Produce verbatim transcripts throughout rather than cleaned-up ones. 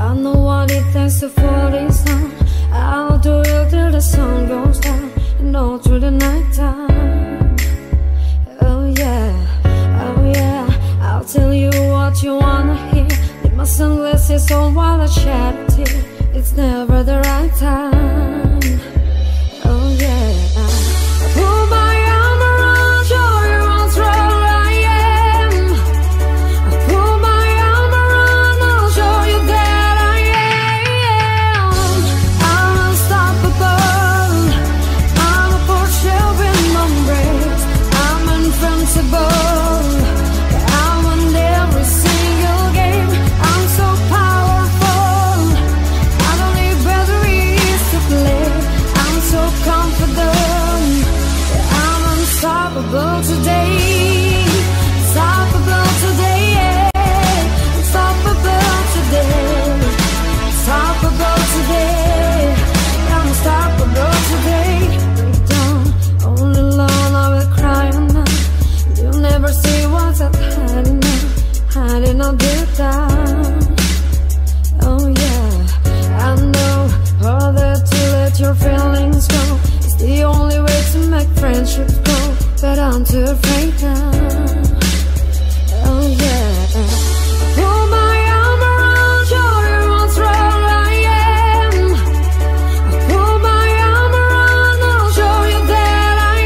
I know what it takes to fall this down. I'll do it till the sun goes down and all through the night time. Oh yeah, oh yeah, I'll tell you what you wanna hear. Leave my sunglasses on while I shed a tear. It's never the right time. Oh yeah, I pull my arm around, show you how strong I am. I pull my arm around, I'll show you that I am. I'm unstoppable, I'm a Porsche with no brakes. I'm invincible, I win every single game. I'm so powerful, I don't need batteries to play. I'm so confident, I'm unstoppable today. Unstoppable today, yeah. Unstoppable today. Unstoppable today. I'm unstoppable today. Break down, only alone I will cry now. You never see what's up hiding now, hiding all deep down. Oh yeah, I know all that to let your feelings go. It's the only way to make friendships grow, but I'm too afraid now. Oh yeah, pull my arm around, show you how strong I am. I pull my arm around, I'll show you that I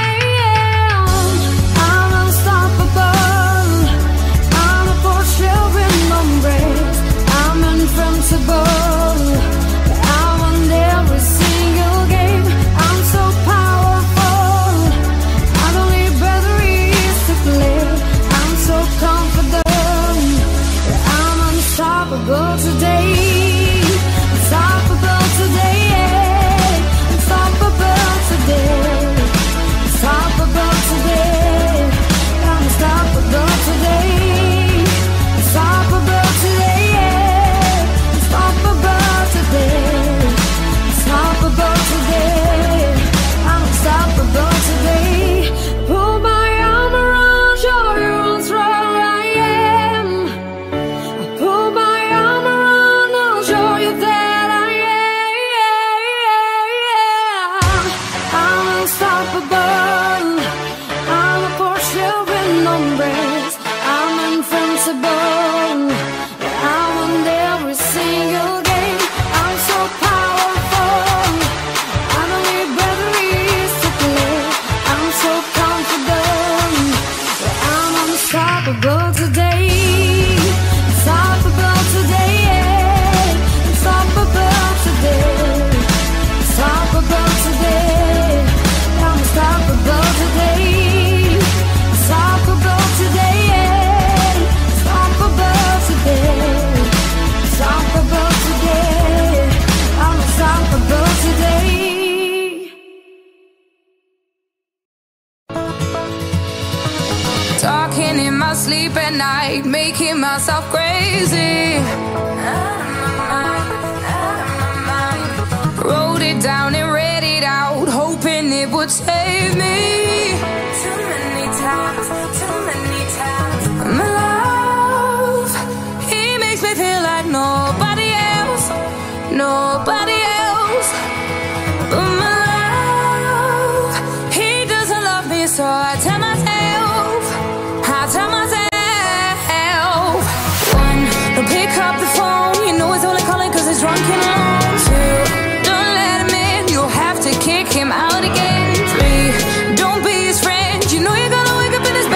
am. I'm unstoppable, I'm a Porsche with no brakes. I'm invincible, I won every single game. I'm so powerful, I don't need batteries to play. I'm so confident, I'm unstoppable today. Unstoppable today, yeah. Unstoppable today. Unstoppable today. I'm unstoppable today. Unstoppable today, yeah. Unstoppable today. Unstoppable today. I'm unstoppable today. Pull my arm around, show you how strong I am. I pull my arm around, I'll show you that I am. I'm unstoppable, I'm a Porsche with no brakes. I'm invincible, I won every single game. I'm so powerful, I don't need batteries to play. I'm so confident, I'm unstoppable today. Unstoppable today, yeah. Unstoppable today. Unstoppable today. I'm unstoppable today. Unstoppable today, yeah. Unstoppable today. Unstoppable today. I'm unstoppable today. Talking in my sleep at night, making myself crazy. Out of my mind, out of my mind. Wrote it down and read it out, hoping it would save me. Too many times, too many times. My love, he makes me feel like nobody else, nobody else. But my love, he doesn't love me, so I tell myself, I tell myself. One, don't pick up the phone, you know he's only calling cause he's drunk and alone. Two, don't let him in, you'll have to kick him out again. Three, don't be his friend, you know you're gonna wake up in his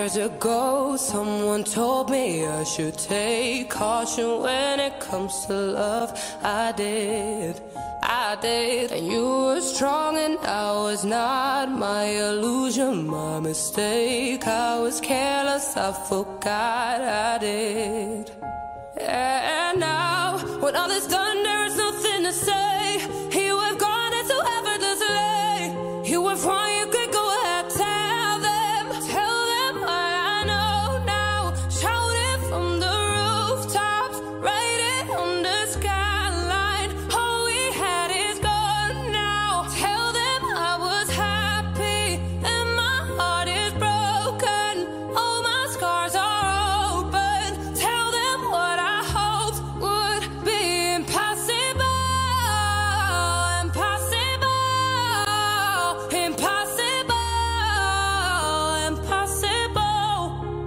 Years ago, someone told me I should take caution when it comes to love. I did, I did. And you were strong and I was not. My illusion, my mistake. I was careless, I forgot I did. And now, when all is done, there is nothing to say. You have gone into effortlessly. You were wrong, you could go ahead, tell them. Tell them what I know now. Shout it from the rooftops. Write it on the skyline. All we had is gone now. Tell them I was happy and my heart is broken. All my scars are open. Tell them what I hoped would be impossible. Impossible. Impossible. Impossible.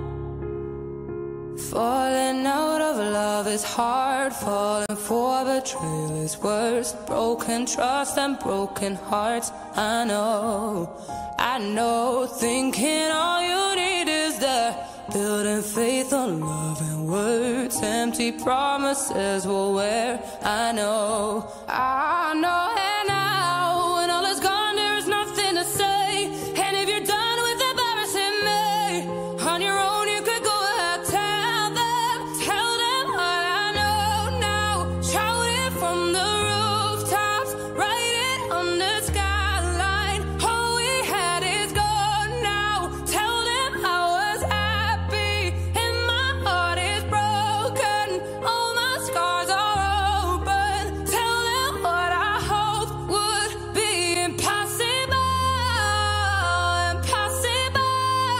Falling out of love is hard. Falling for betrayal is worse. Broken trust and broken hearts. I know, I know. Thinking all you need is that. Building faith on love and words. Empty promises will wear. I know, I know. And now, when all is gone, there is nothing to say. And if you're done with embarrassing me, on your own you could go ahead, tell them. Tell them what I know now. Shout it from the rooftops. Write it on the skyline. All we had is gone now. Tell them I was happy and my heart is broken. All my scars are open. Tell them what I hoped would be impossible. Impossible.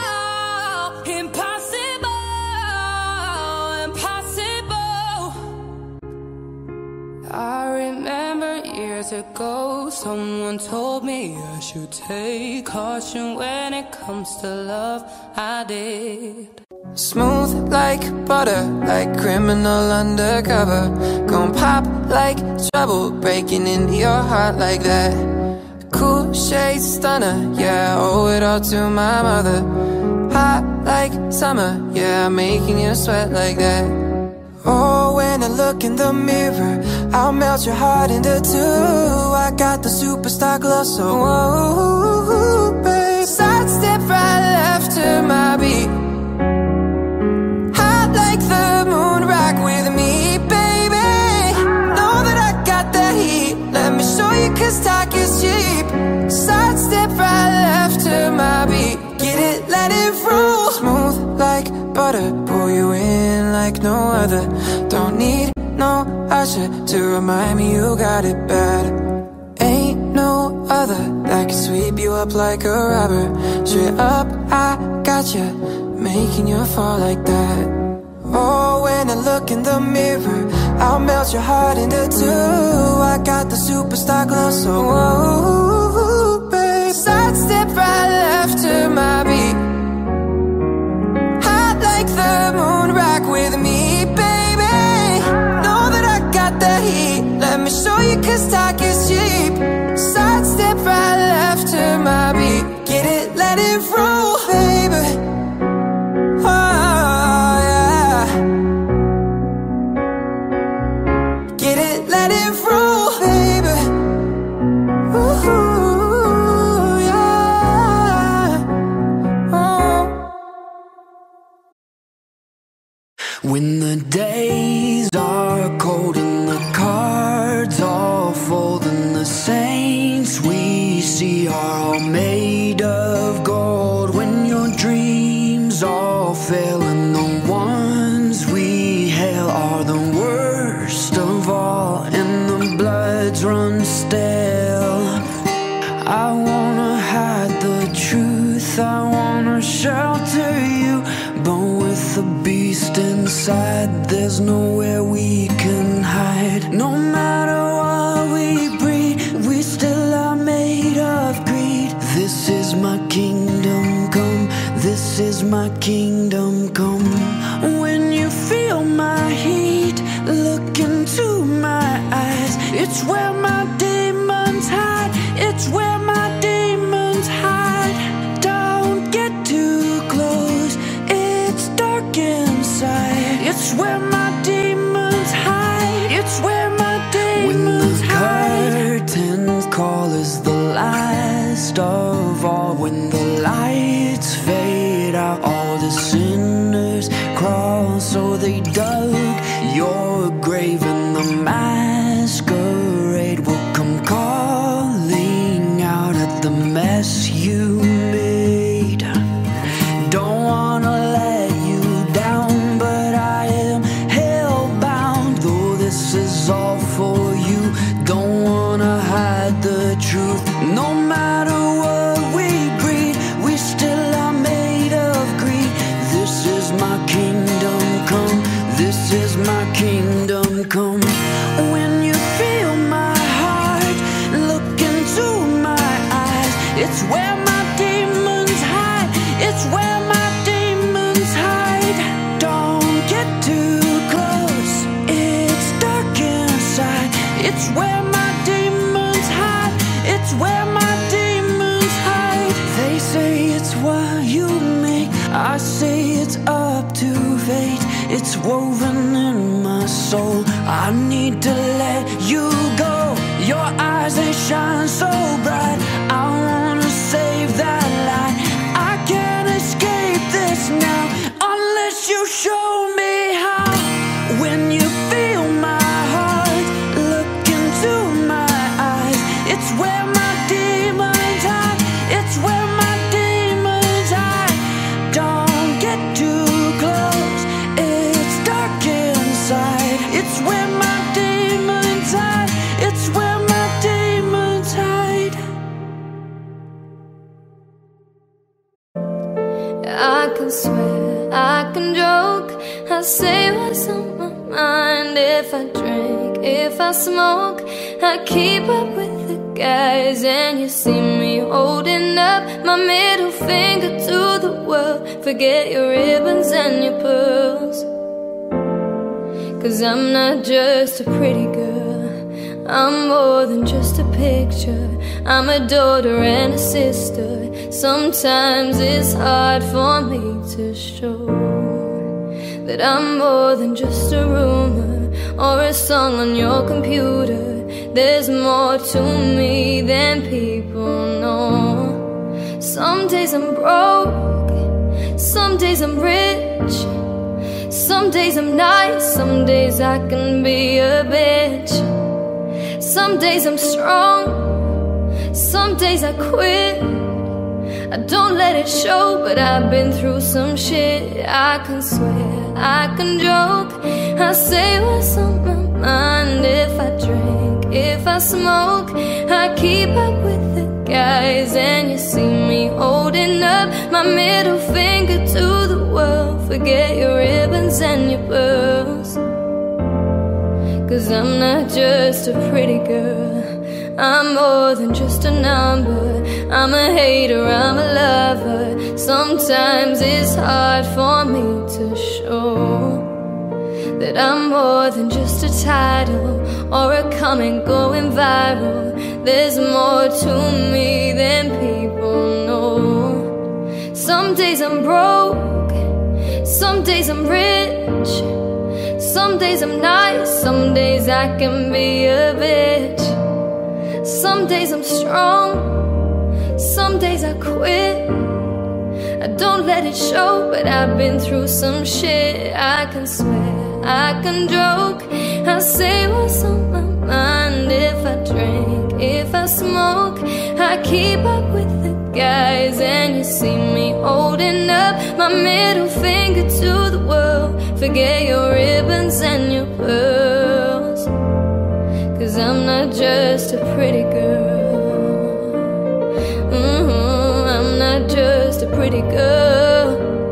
Impossible. Impossible. I remember years ago, someone told me I should take caution when it comes to love. I did. Smooth like butter, like criminal undercover. Gon' pop like trouble, breaking into your heart like that. Cool shade stunner, yeah, I owe it all to my mother. Hot like summer, yeah, I'm making you sweat like that. Oh, when I look in the mirror, I'll melt your heart into two. I got the superstar glow, so whoa, babe. Sidestep right left to my beat. Hot like the moon, rock with me, baby. Know that I got that heat. Let me show you, cause talk is cheap. Sidestep right left to my beat. Get it, let it roll. Smooth like butter, pull you in like no other. Don't need no usher to remind me you got it bad. Ain't no other that can sweep you up like a rubber. Straight up, I got you, making you fall like that. Oh, when I look in the mirror, I'll melt your heart into two. I got the superstar glow, so whoa, babe. Sidestep right left to my beat. Hot like the moon, rock with me, baby. Know that I got the heat. Let me show you, cause talk is cheap. Sidestep right left to my beat. Get it, let it roll, baby. Oh, yeah. Get it, let it roll, baby. Ooh, yeah. Oh. When the days are cold and the cards all fold, and the saints we see are all made of gold. When your dreams all fail and the ones we hail are the worst of all, and the bloods run stale. I wanna hide the truth, I wanna shelter you, but with the beast inside, there's nowhere we can hide. No matter what we breed, we still are made of greed. This is my kingdom come, this is my kingdom come. When you feel my heat, look into my eyes. It's where my demons hide, it's where my demons hide. Don't get too close, call is the last of all. When the lights fade out, all the sinners crawl. So they dug your grave, and the masquerade will come calling out at the mess you made. Don't wanna let you down, but I am hellbound. Though this is all for you, don't wanna hide the truth. No matter what we breed, we still are made of greed. This is my kingdom come, this is my kingdom come. When you feel my heart, look into my eyes. It's where my demons hide, it's where my demons hide. Don't get too close, it's dark inside. It's where my demons hide, it's where my demons hide. They say it's what you make, I say it's up to fate. It's woven in my soul, I need to let you go. Your eyes, they shine so bright, I wanna save that light. I can't escape this now, unless you show me how. When you feel my heart, look into my eyes. It's where my demons hide, it's where my demons hide. Don't get too close, it's dark inside. It's where my demons hide, it's where my demons hide. I can swear, I can joke, I say what's on my mind. If I drink, if I smoke, I keep up with the guys. And you see me holding up my middle finger to the world. Forget your ribbons and your pearls, 'cause I'm not just a pretty girl, I'm more than just a picture. I'm a daughter and a sister. Sometimes it's hard for me to show that I'm more than just a rumor or a song on your computer. There's more to me than people know. Some days I'm broke, some days I'm rich, some days I'm nice, some days I can be a bitch. Some days I'm strong, some days I quit. I don't let it show, but I've been through some shit. I can swear, I can joke, I say what's on my mind. If I drink, if I smoke, I keep up with the guys. And you see me holding up my middle finger to the world. Forget your ribbons and your pearls, 'cause I'm not just a pretty girl, I'm more than just a number. I'm a hater, I'm a lover. Sometimes it's hard for me to show that I'm more than just a title or a comment going viral. There's more to me than people know. Some days I'm broke, some days I'm rich, some days I'm nice, some days I can be a bitch. Some days I'm strong, some days I quit. I don't let it show, but I've been through some shit. I can swear, I can joke, I say what's on my mind. If I drink, if I smoke, I keep up with the guys. And you see me holding up my middle finger to the world. Forget your ribbons and your pearls, 'cause I'm not just a pretty girl, mm-hmm, I'm not just a pretty girl,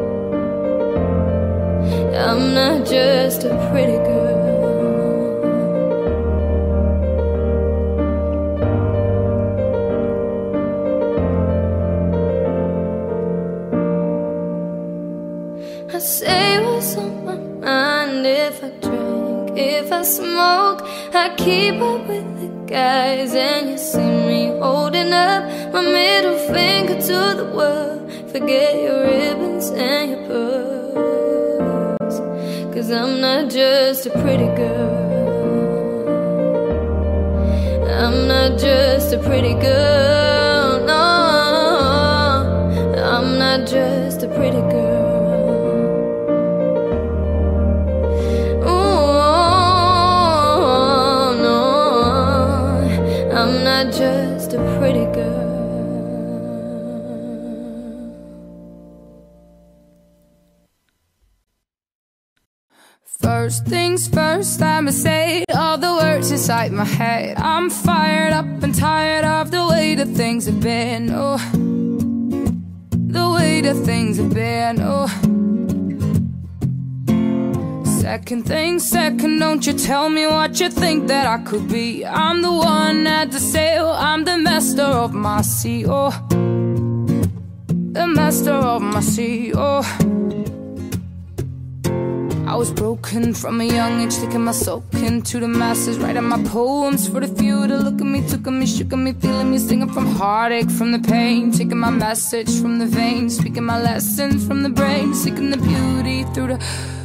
I'm not just a pretty girl. I say what's on my mind. If I drink, if I smoke, I keep up with the guys. And you see me holding up my middle finger to the world. Forget your ribbons and your pearls, 'cause I'm not just a pretty girl, I'm not just a pretty girl, no, I'm not just a pretty girl. Oh, no, I'm not just a pretty girl. First things first, I'ma say all the words inside my head. I'm fired up and tired of the way that things have been. Oh, the way that things have been. Oh, second thing second, don't you tell me what you think that I could be. I'm the one at the sail, I'm the master of my sea. Oh, the master of my sea. Oh, I was broken from a young age, taking my soak into the masses, writing my poems for the few that look at me, took at me, shook at me, feeling me, singing from heartache, from the pain, taking my message from the veins, speaking my lessons from the brain, seeking the beauty through the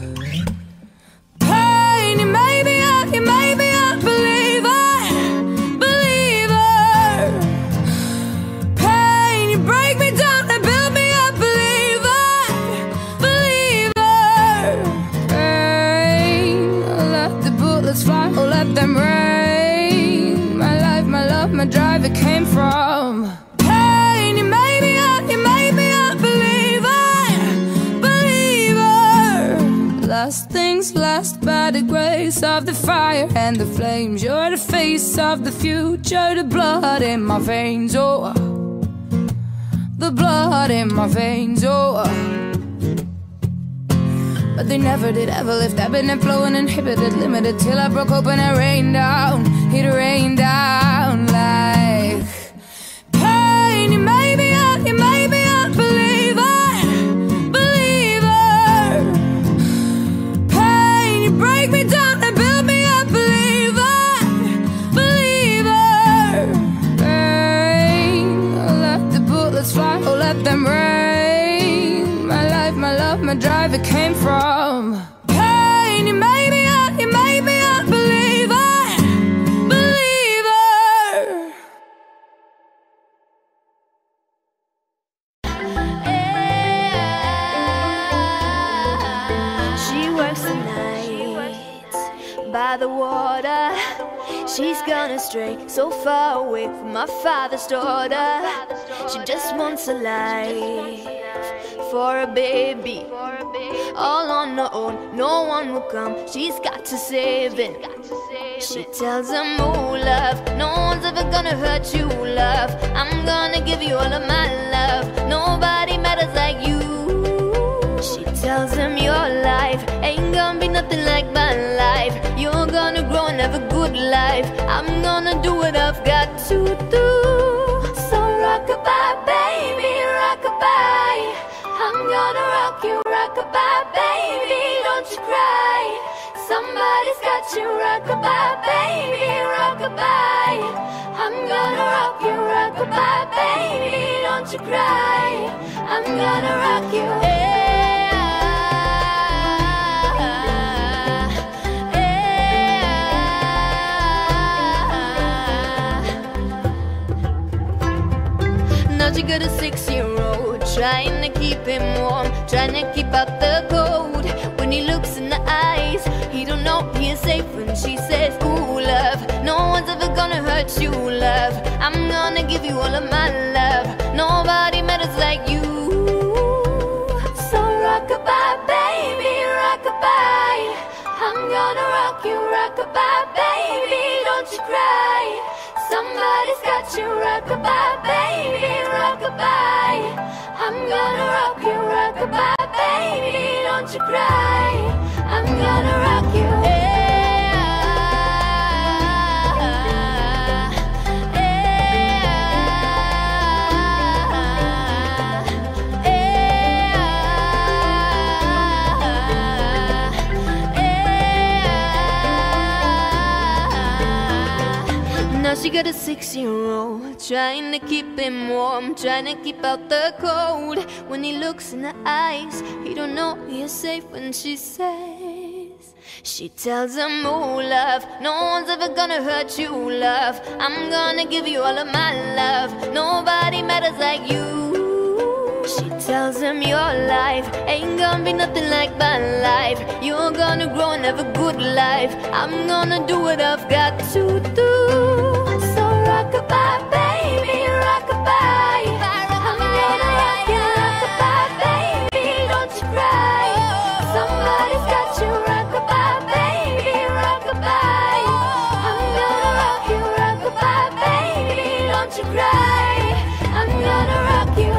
pain. You made me up, you made me up, believer, believer. Pain, you break me down and build me up, believer, believer. Let the bullets fly, oh let them rain. My life, my love, my drive, it came from pain. You made me up, you made me up, believer, believer. Last things last, by the grace of the fire and the flames. You're the face of the future, the blood in my veins. Oh, the blood in my veins. Oh, but they never did ever lift, ebbing and flowing, inhibited, limited, till I broke open and rained down, it rained down like pain. You made me up, you made me up, believer, believer. Pain, you break me down and build me up, believer, believer. Pain, let the bullets fly, oh let them rain. My life, my love, my drive, it came from pain. You made me up, you made me up, believer, believer. She works the night by the water. She's gone astray, so far away from my father's daughter. She just wants a life for a baby, all on her own, no one will come. She's got to save it. She tells him, oh love, no one's ever gonna hurt you, love. I'm gonna give you all of my love. Nobody matters like you. She tells him your life ain't gonna be nothing like my life. You're gonna grow and have a good life. I'm gonna do what I've got to do. So rock-a-bye, baby, rock-a-bye. I'm gonna rock you, rock-a-bye, baby, don't you cry. Somebody's got you, rock-a-bye, baby, rock-a-bye. I'm gonna rock you, rock-a-bye, baby, don't you cry. I'm gonna rock you, yeah. Now she got a six-year-old, trying to keep him warm, trying to keep out the cold. When he looks in the eyes, he don't know he is safe. When she says, ooh, love, no one's ever gonna hurt you, love. I'm gonna give you all of my love. Nobody matters like you. So rock-a-bye, baby, rock-a-bye. I'm gonna rock you, rock-a-bye, baby, don't you cry. Somebody's got you, rock-a-bye, baby, rock-a-bye. I'm gonna rock you, rock-a-bye, baby, don't you cry. I'm gonna rock you, yeah. Now she got a six-year-old, trying to keep him warm, trying to keep out the cold. When he looks in the eyes, he don't know he is safe. When she says, She tells him, oh love, no one's ever gonna hurt you, love. I'm gonna give you all of my love. Nobody matters like you. She tells him your life ain't gonna be nothing like my life. You're gonna grow and have a good life. I'm gonna do what I've got to do. So rock-a-bye, baby, rock-a-bye. I'm gonna rock you, rock-a-bye, baby, don't you cry. Somebody's got you, rock-a-bye, baby, rock-a-bye. I'm gonna rock you, rock-a-bye, baby, don't you cry. I'm gonna rock you.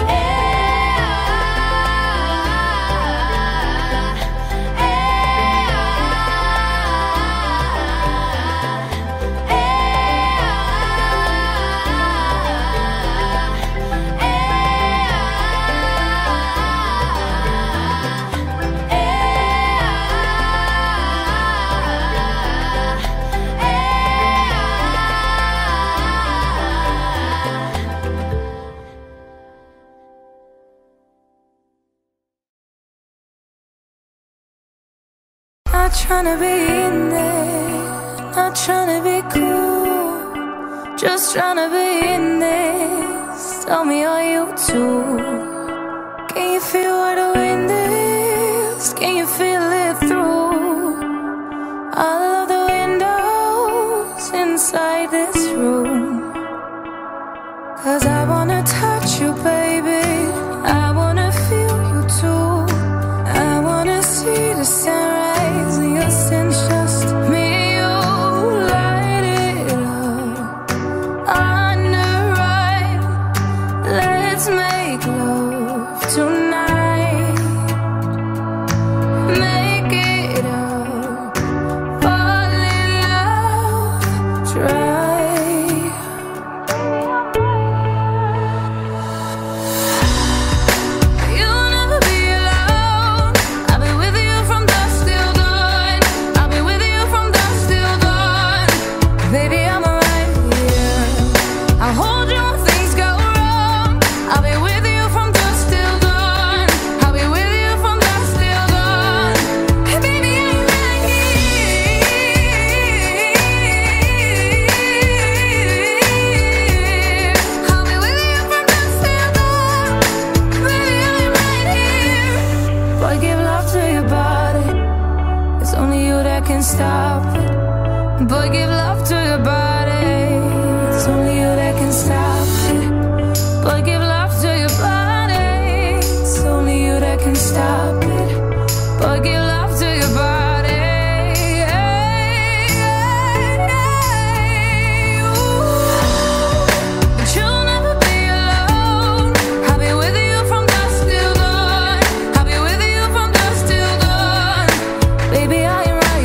Not tryna be in there, not tryna be cool, just tryna be in this. Tell me, are you too? Can you feel where the wind is? Can you feel it through all of the windows inside this room? Cause I wanna touch you, baby, I wanna feel you too. I wanna see the sunrise in your sense, just me and you. Light it up under right. Let's make love tonight. Make it up, fall in love, try. Stop it, boy, give love to your body. It's only you that can stop it. Boy, give love to your body. It's only you that can stop it. Boy, give love to your body. Hey, hey, hey, ooh. But you'll never be alone. I'll be with you from dusk till dawn. I'll be with you from dusk till dawn. Baby, I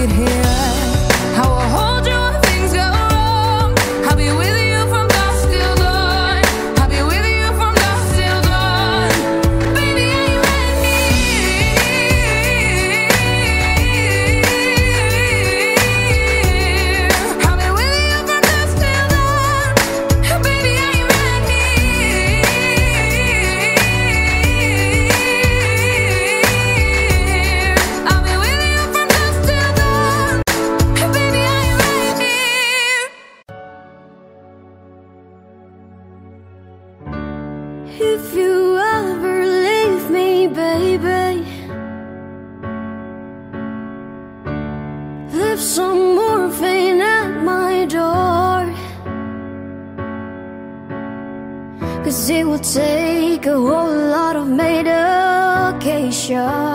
if you ever leave me, baby, leave some morphine at my door. Cause it will take a whole lot of medication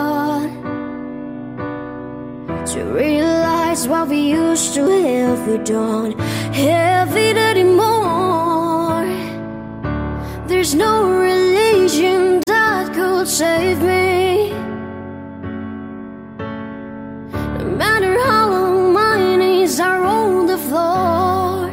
to realize what we used to have. We don't have it anymore. There's no religion that could save me. No matter how long my knees are on the floor.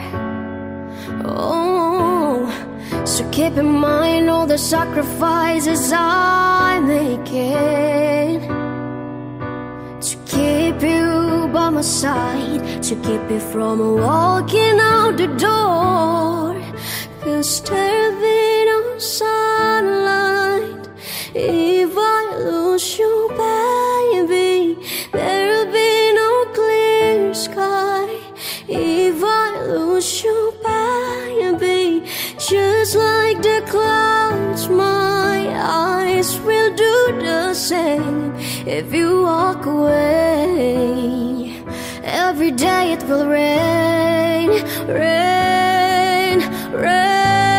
Oh, so keep in mind all the sacrifices I'm making to keep you by my side, to keep you from walking out the door. Cause there'll be no sunlight if I lose you, baby. There'll be no clear just like the clouds, my eyes will do the same. If you walk away, every day it will rain, rain, rain.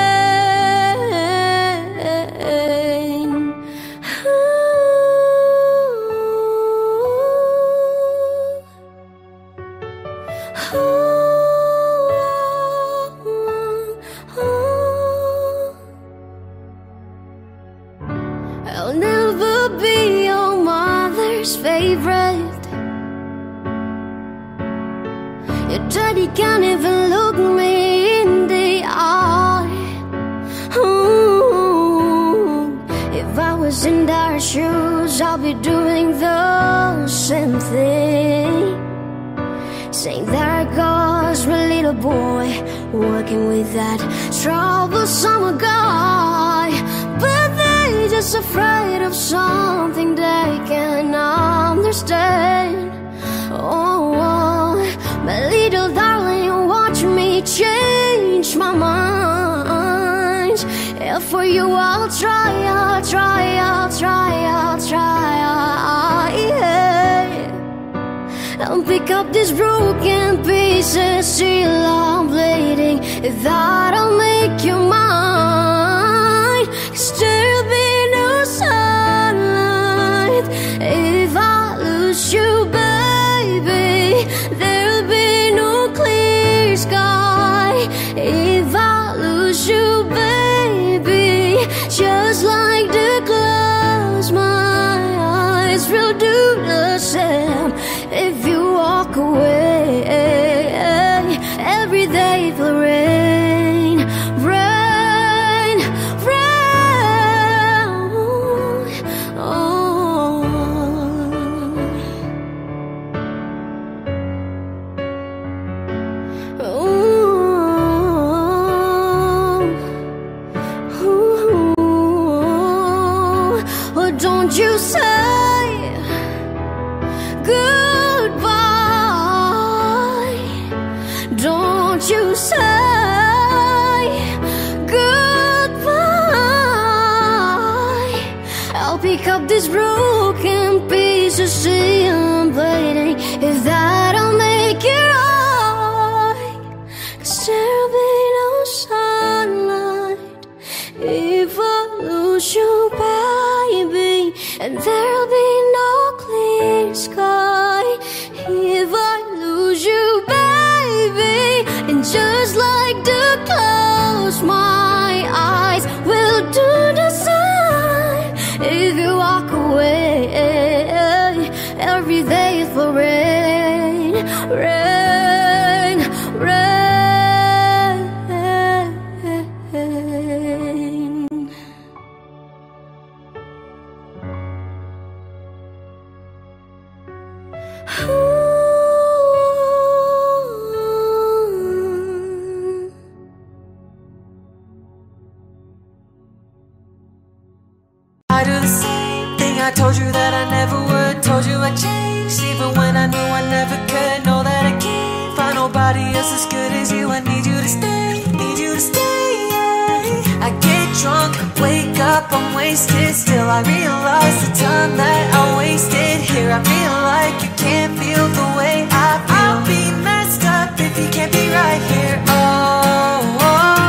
I'll never be your mother's favorite. Your daddy can't even look me in the eye. Ooh. If I was in their shoes, I'll be doing the same thing. Saying there goes my little boy, working with that troublesome guy. But they're just afraid of something they can't understand. Oh, oh, my little darling, watch me change my mind. And for you I'll try, I'll try, I'll try, I'll try, yeah. I'll pick up these broken pieces, still I'm bleeding. If that'll make you mine, 'cause there'll be no sunlight if I lose you, baby. There'll be no clear sky if I lose you, baby. Just like the clouds, my eyes will do the same. If you walk away, every day it will rain, rain, rain. Oh. Ooh. Ooh. Oh, don't you say goodbye. Don't you say goodbye. I'll pick up these broken pieces, still I'm bleeding. If that'll make it right, 'cause there'll be no sunlight if I lose you, baby. And there'll be no clear sky if I lose you, baby. And just like the clouds, my eyes will do the same. If you walk away, every day it will rain, rain, rain. I do the same thing I told you that I never would. Told you I'd change, even when I knew I never could. Know that I can't find nobody else as good as you. I need you to stay, need you to stay, yeah. I get drunk, wake up, I'm wasted. Still I realize the time that I wasted here. I feel like you can't feel the way I feel. I'll be messed up if you can't be right here. Oh, oh.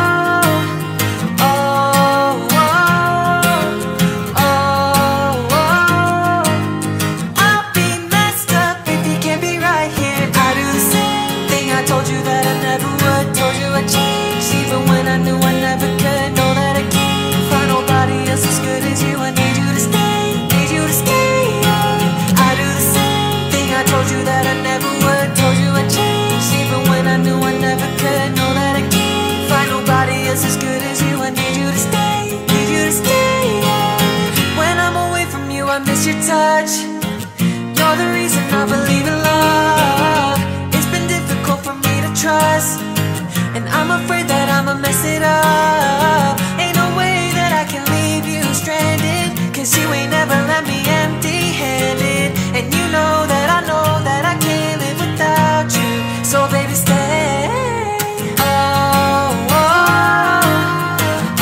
As good as you, I need you to stay, need you to stay, yeah. When I'm away from you, I miss your touch. You're the reason I believe in love. It's been difficult for me to trust, and I'm afraid that I'ma mess it up. Ain't no way that I can leave you stranded, 'cause you ain't never left me empty-handed. And you know that I know that I can't live without you. So baby, stay. Oh, oh,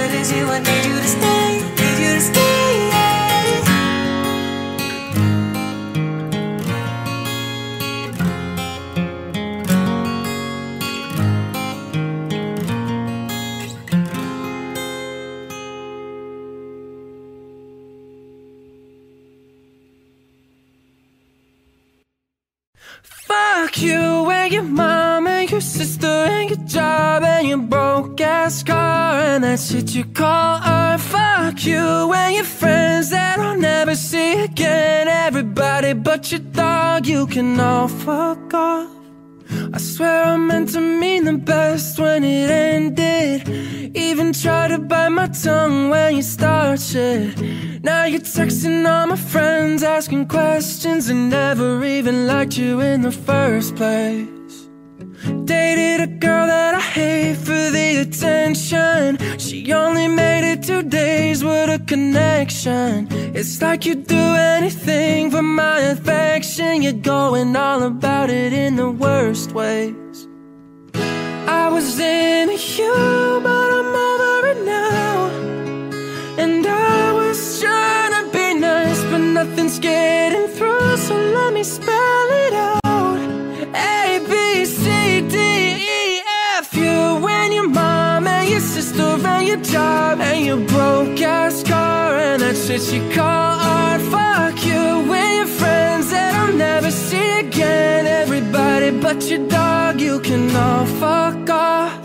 it is you, I need you to stay, need you to stay, yeah. Fuck you and your mom and your sister and your job and your broke ass car and that shit you call art. Fuck you and your friends that I'll never see again. Everybody but your dog, you can all fuck off. I swear I meant to mean the best when it ended. Even tried to bite my tongue when you start shit. Now you're texting all my friends, asking questions, and never even liked you in the first place. Dated a girl that I hate for the attention. She only made it two days with a connection. It's like you'd do anything for my affection. You're going all about it in the worst ways. I was into you, but I'm over it now. And I was trying to be nice, but nothing's getting through, so let me spell it out. A, B, C, D, E, F, you and your mom and your sister and your job and your broke ass car and that shit you call art. Fuck you and your friends that I'll never see again. Everybody but your dog, you can all fuck off.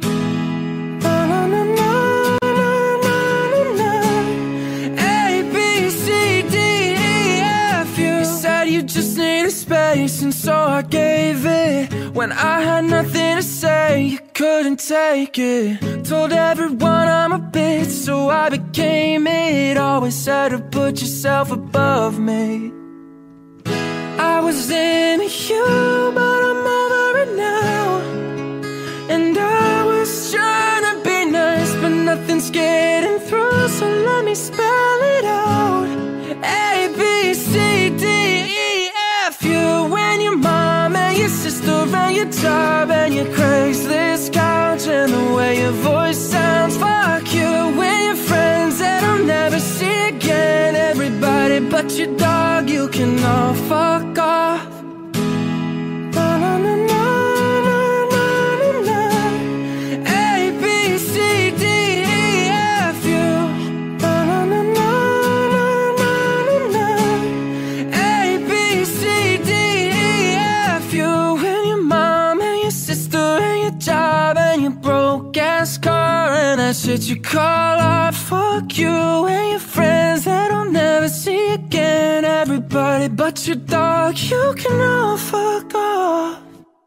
Na, na, na, na, na, na, na. A, B, C, D, E, F, you. You said you just needed space, and so I gave it. When I had nothing to say, you couldn't take it. Told everyone I'm a bitch, so I became it. Always said to put yourself above me. I was into you, but I'm over it now. And I was trying to be nice, but nothing's getting through, so let me spell it out. A, B, C, D, E, F, you and your mom and your sister and your job and your Craigslist couch and the way your voice sounds. Fuck you and your friends that I'll never see again. Everybody but your dog, you can all fuck off. Na, na, na, na, na, na, na. A, B, C, D, E, F, you. Na, na, na, na, na, na, na. A, B, C, D, E, F, you and your mom and your sister and your job and your broke ass car and that shit you call art. Fuck you and your friends that I'll never see again. Everybody but your dog, you can all fuck off.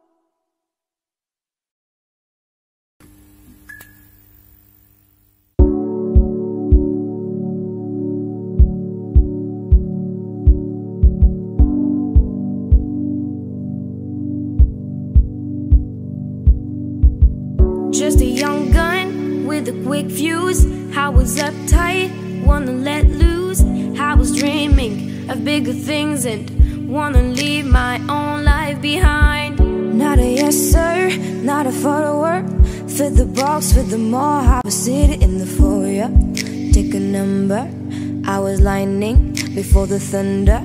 Just a young gun with a quick fuse. I was uptight, wanna let loose. I was dreaming of bigger things and wanna leave my own life behind. Not a yes sir, not a follower. Fit the box, fit the mall. I was sitting in the foyer. Take a number. I was lightning before the thunder.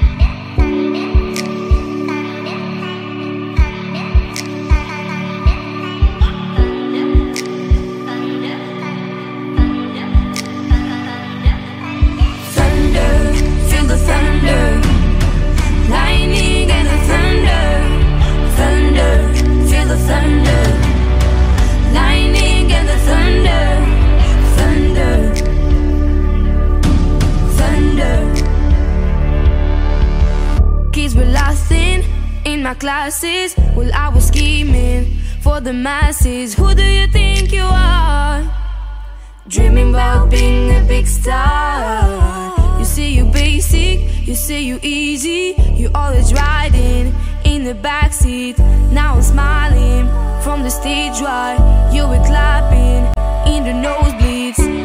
Classes, well, I was scheming for the masses. Who do you think you are? Dreaming about being a big star. You say you basic, you say you easy. You always riding in the backseat. Now I'm smiling from the stage while you were clapping in the nosebleeds.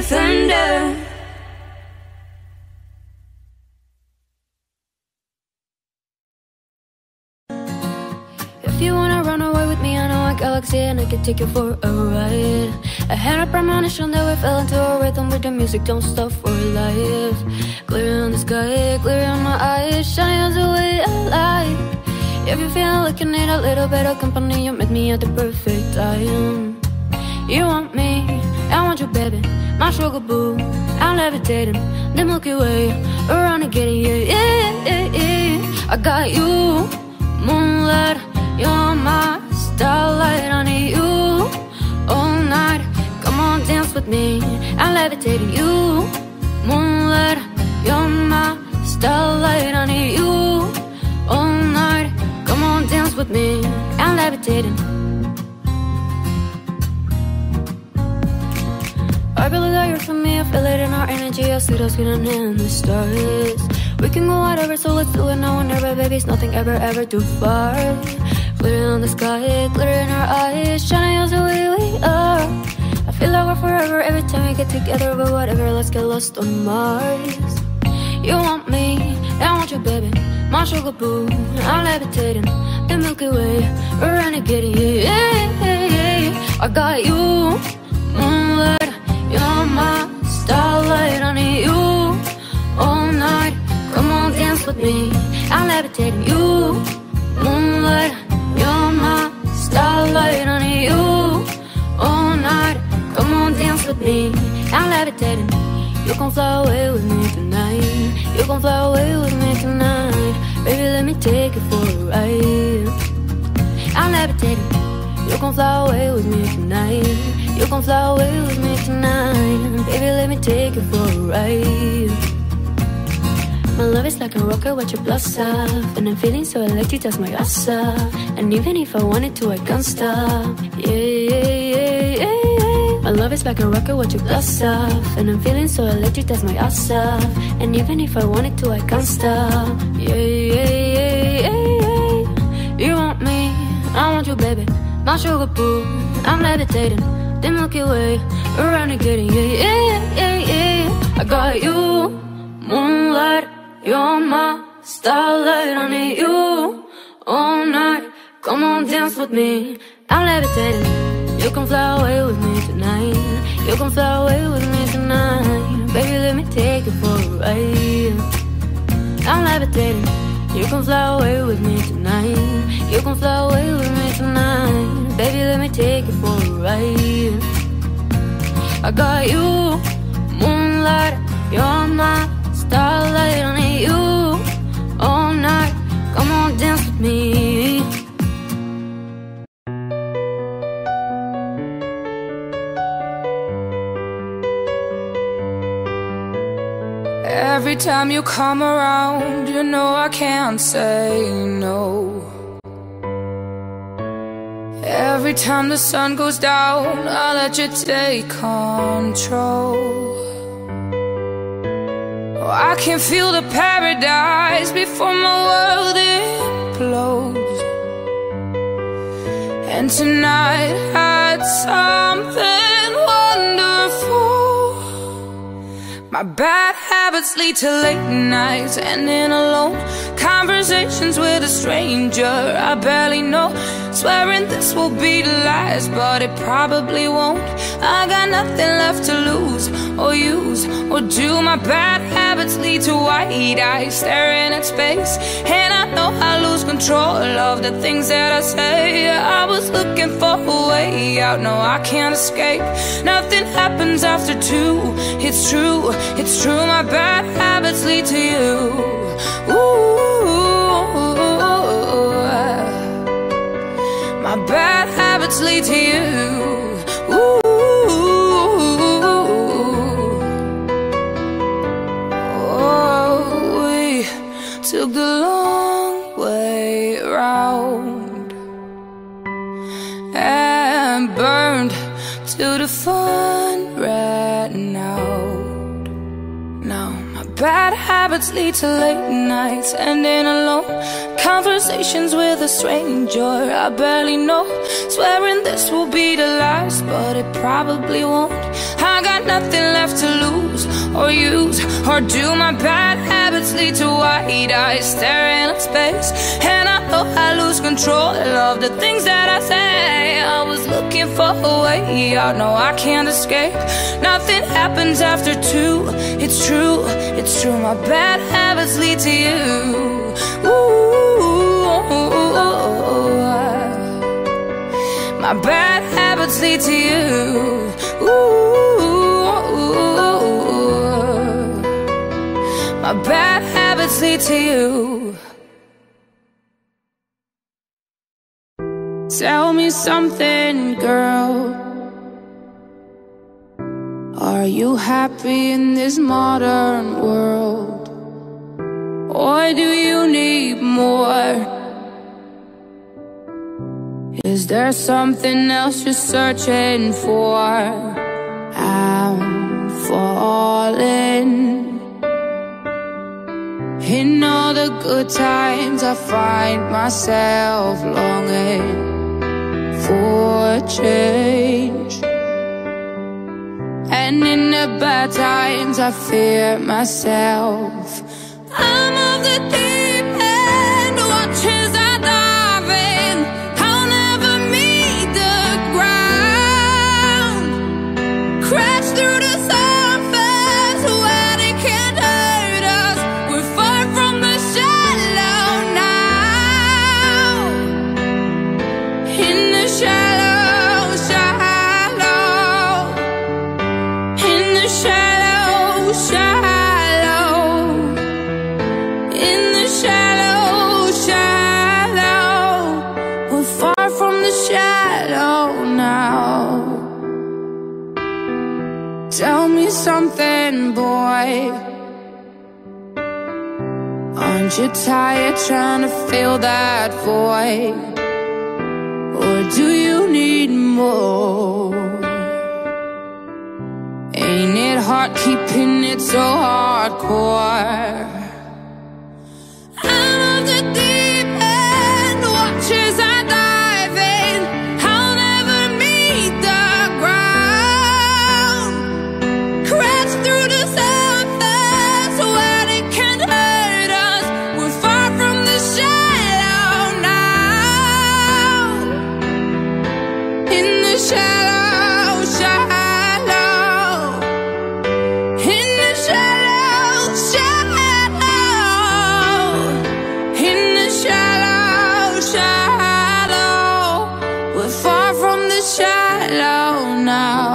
thunder. If you wanna run away with me, I know a galaxy and I can take you for a ride. I had a premonition that we fell into a rhythm with the music, don't stop for life. Glitter on the sky, glitter on my eyes, shining as the way I like. If you feel like you need a little bit of company, you met me at the perfect time. You want me, I want you, baby, my sugar boo. I'm levitating, the Milky Way, around and getting you, yeah, yeah, yeah. I got you, moonlight, you're my starlight. I need you all night. Come on, dance with me. I'm levitating you, moonlight, you're my starlight. I need you all night. Come on, dance with me. I'm levitating. I feel like you're for me, I feel it in our energy. I see those hidden in the stars. We can go whatever, so let's do it now or never, baby. It's nothing ever, ever too far. Glitter on the sky, glitter in our eyes, shining as the way we are. I feel like we're forever every time we get together, but whatever, let's get lost on Mars. You want me, I want you, baby, my sugar boo. I'm levitating, the Milky Way, we're renegade, yeah, yeah, yeah. I got you, moonlight, you're my starlight. I need you all night. Come on, dance with me. I'm levitating you, moonlight, you're my starlight. I need you all night. Come on, dance with me. I'm levitating. You can fly away with me tonight. You can fly away with me tonight. Baby, let me take you for a ride. I'm levitating. You can fly away with me tonight. You can fly away with me tonight. Baby, let me take you for a ride. My love is like a rocket, watch it blast off. And I'm feeling so electric, that's my ass off. And even if I wanted to, I can't stop. Yeah, yeah, yeah, yeah, yeah. My love is like a rocket, watch it blast off. And I'm feeling so electric, that's my ass off. And even if I wanted to, I can't stop. Yeah, yeah, yeah, yeah, yeah. You want me, I want you, baby, my sugar boo. I'm levitating, the Milky Way, we're renegading, yeah, yeah, yeah, yeah. I got you, moonlight, you're my starlight. I need you all night. Come on, dance with me. I'm levitating. You can fly away with me tonight. You can fly away with me tonight. Baby, let me take you for a ride. I'm levitating. You can fly away with me tonight. You can fly away with me tonight. Baby, let me take you for a ride. I got you, moonlight, you're my starlight. I need you all night. Come on, dance with me. Every time you come around, you know I can't say no. Every time the sun goes down, I let you take control. Oh, I can feel the paradise before my world implodes. And tonight had something wonderful. My bad habits lead to late nights, ending alone. Conversations with a stranger I barely know. Swearing this will be the last, but it probably won't. I got nothing left to lose or use or do. My bad habits lead to wide eyes staring at space, and I know I lose control of the things that I say. I was looking for a way out, no I can't escape. Nothing happens after two, it's true, it's true. My bad habits lead to you. Ooh, my bad habits lead to you. Ooh, oh, we took the long way round and burned till the fun ran out. Now my bad habits lead to late nights, ending alone. Conversations with a stranger I barely know, swearing this will be the last, but it probably won't. I got nothing left to lose or use, or do my bad habits lead to wide eyes staring at space? And I know I lose control of the things that I say. I was looking for a way out, no I can't escape. Nothing happens after two, it's true, it's true. My bad habits lead to you. Ooh, my bad habits lead to you. Ooh, my bad habits lead to you. Tell me something, girl. Are you happy in this modern world? Or do you need more? Is there something else you're searching for? I'm falling. In all the good times I find myself longing for change, and in the bad times I fear myself. I'm of the deep end, watch as I dive in. I'll never meet the ground, crash through the surface where they can't hurt us. We're far from the shallow now. In the shallow, shallow, in the shallow, shallow. Tell me something, boy. Aren't you tired trying to fill that void? Or do you need more? Ain't it hard keeping it so hardcore? I'm of the deep end, watch as I dive in. I'll never meet the ground, crash through the surface where they can't hurt us. We're far from the shallow now. In the shallow, shallow, in the shallow, shallow, in the shallow, shallow. We're far from the shallow now.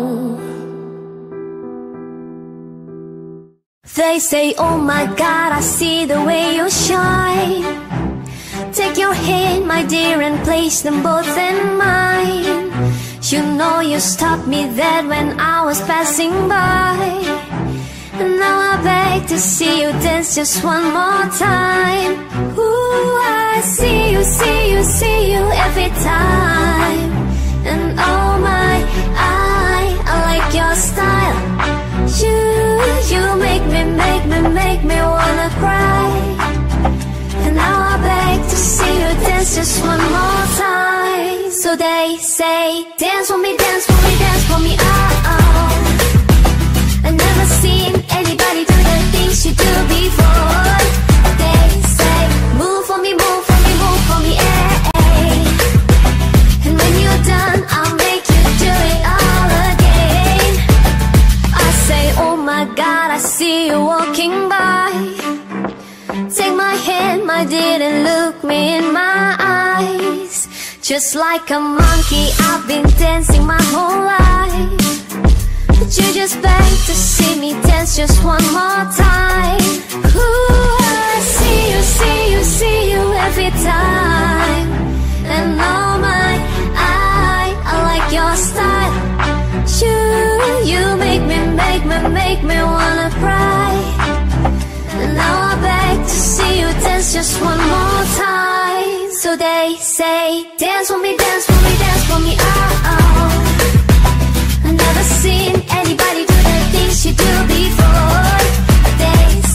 They say, oh my God, I see the way you shine. Take your hand, my dear, and place them both in mine. You know you stopped me dead when I was passing by, and now I beg to see you dance just one more time. Ooh, I see you, see you, see you every time. And oh my, I, I like your style. You, you make me, make me, make me wanna cry. And now I beg to see you dance just one more time. So they say, dance for me, dance for me, dance for me, oh, oh. I've never seen anybody do the things you do before. They say, move for me, move for me, move for me, eh, eh. And when you're done, I'll make you do it all again. I say, oh my God, I see you walking by. Take my hand, my dear, and look me in my eyes. Just like a monkey, I've been dancing my whole life, but you just beg to see me dance just one more time. Ooh, I see you, see you, see you every time. And oh my, I, I like your style. You, you make me, make me, make me wanna cry. And now I beg to see you dance just one more time. So they say, dance for me, dance for me, dance for me, oh, oh. I've never seen anybody do the things you do before. They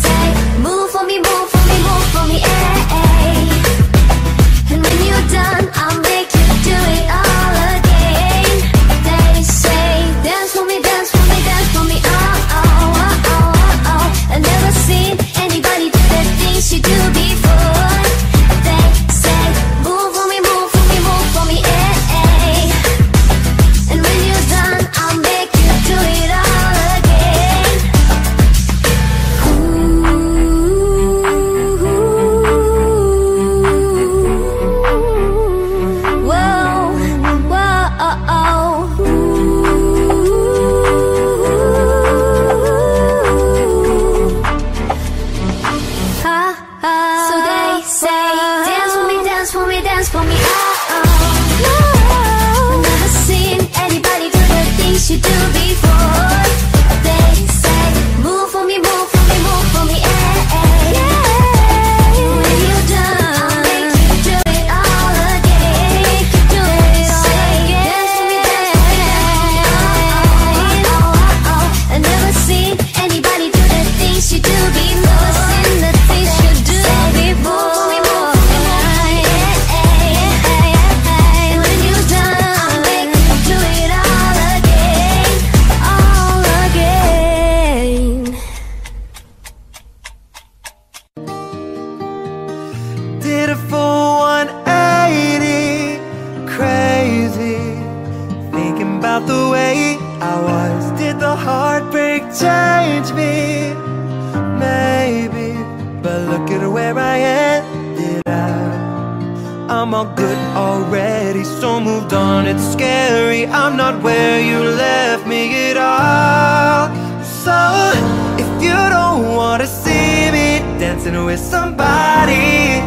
all good already, so moved on. It's scary, I'm not where you left me at all. So if you don't wanna see me dancing with somebody,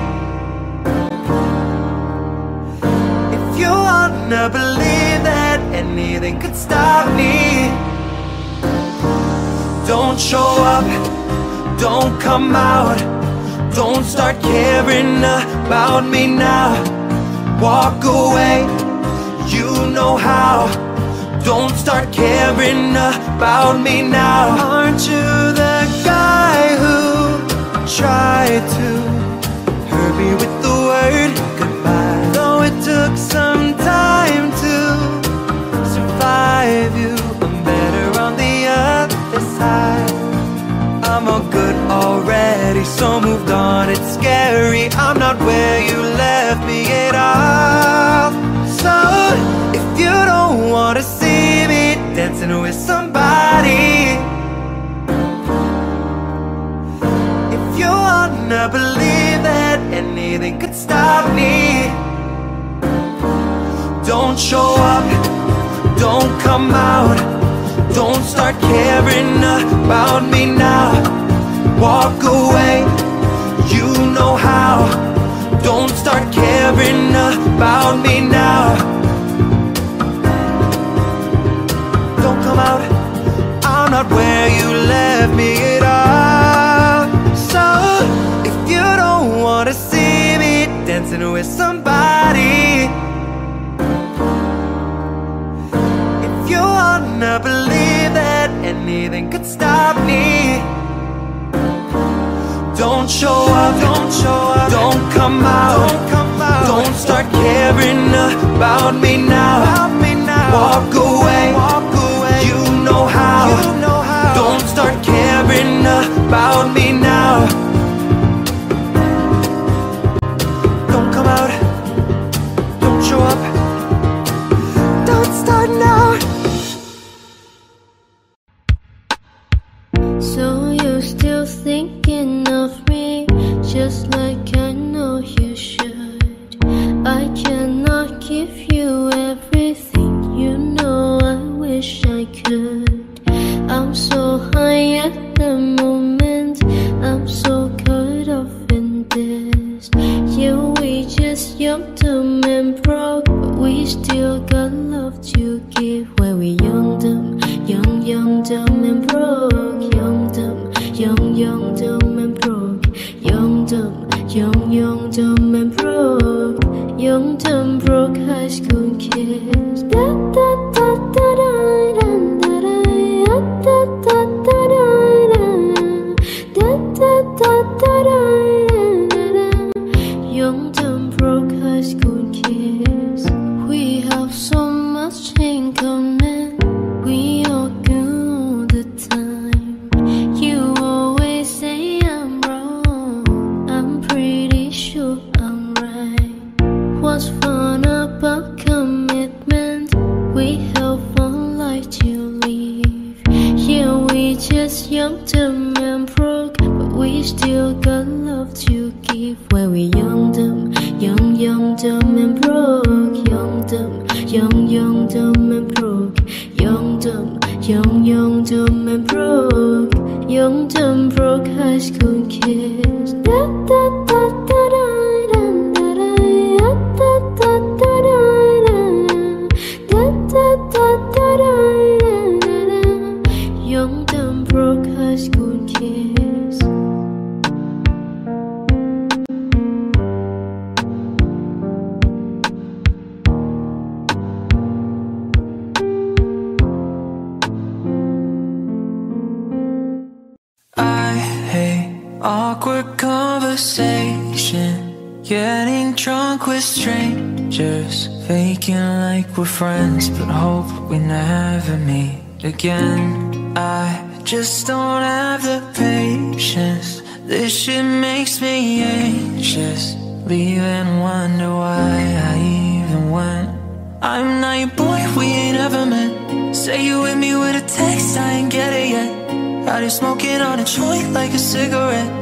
if you wanna believe that anything could stop me, don't show up, don't come out, don't start caring about me now. Walk away, you know how. Don't start caring about me now. Aren't you the guy who tried to hurt me with the word goodbye? Though it took some time to survive you, I'm better on the other side. I'm all good already, so moved on. It's scary, I'm not where you left me at all. So if you don't wanna see me dancing with somebody, if you wanna believe that anything could stop me, don't show up, don't come out, don't start caring about me now. Walk away, you know how. Don't start caring about me now. Don't come out, I'm not where you left me at all. So if you don't wanna see me dancing with somebody, if you wanna believe that anything could stop me, don't show up, don't show up, don't come out, don't come out, don't start caring about me now. About me now. Walk away, walk away, you know how. You know how. Don't start caring about me now. Don't come out, don't show up, don't start now. So you're still thinking of me, just like I know you should. I cannot give you everything, you know I wish I could. I'm so high at the moment, I'm so caught up in this. Yeah, we just young, dumb and broke, but we still got love to give. When we young, dumb, young, young, dumb and broke. Young, dumb, young, young, dumb and broke. Young, dumb, young, young, dumb and broke. Young, dumb, broke high school kids. Da da da da da da da da da da da da da da da da. Young, dumb, broke high school kids. We have so much in common. We argue all the time. You always say I'm wrong, I'm pretty sure I'm right. What's fun about commitment? We have one life to live. Yeah, we just young, dumb and broke, but we still got love to give. When we young, dumb, young, young, dumb and broke. Young, dumb, young, young, dumb and broke. Young, dumb, young, young, dumb and broke. Young, dumb, broke high school kids. Da da da da da da da da da da da da da da da. Young, dumb, broke high school kids. I hate awkward conversation, getting drunk with strangers, faking like we're friends, but hope we never meet again. I just don't have the patience, this shit makes me anxious. Leave and wonder why I even went. I'm not your boy, we ain't ever met. Say you with me with a text, I ain't get it yet. Out here smoking on a joint like a cigarette.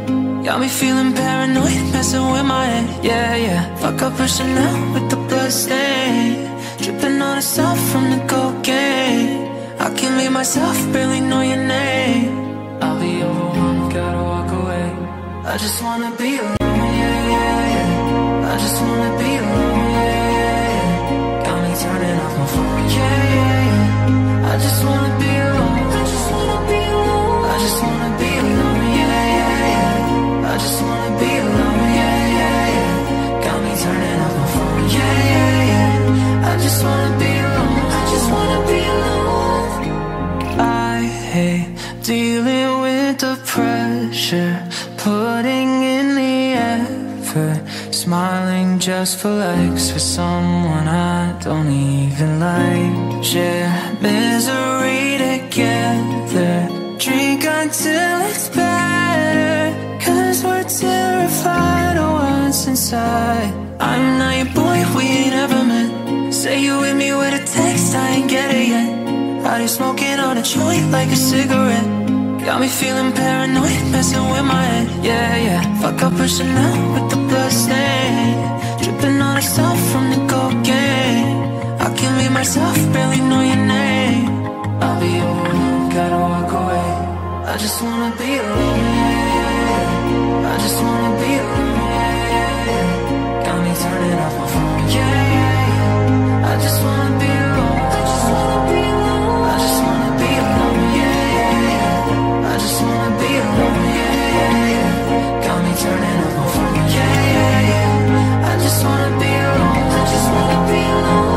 Got me feeling paranoid, messing with my head, yeah, yeah. Fuck up pushing out with the blood stain, dripping on the stuff from the cocaine. I can't leave myself, barely know your name. I'll be overwhelmed, gotta walk away. I just wanna be alone, yeah, yeah, yeah. I just wanna be alone, yeah, yeah, yeah. Got me turning off my phone, yeah, yeah, yeah. I just wanna be alone, I just wanna be alone. I just wanna be alone, yeah, yeah, yeah. I just wanna be alone, yeah, yeah, yeah. Got me turning off my phone, yeah, yeah, yeah. I just wanna be alone, I just wanna be alone. I hate dealing with the pressure, putting in the effort, smiling just for likes for someone I don't even like. Share misery together, drink until it's better, cause we're terrified of what's inside. I'm not your boy, we ain't ever met. Say you with me with a text, I ain't get it yet. Out here smoking on a joint like a cigarette. Got me feeling paranoid, messing with my head, yeah, yeah. Fuck up pushing out with the blood stain, dripping on the stuff from the cocaine. I can't leave myself, barely know your name. I'll be overwhelmed, gotta walk away. I just wanna be alone, yeah, yeah, yeah. I just wanna be alone, yeah, yeah, yeah. Got me turning off my phone, yeah, yeah, yeah. I just wanna be alone, I just wanna be alone. I just wanna be alone, yeah, yeah, yeah. I just wanna be alone, yeah, yeah, yeah. Got me turning off my phone, yeah, yeah, yeah. I just wanna be alone, I just wanna be alone.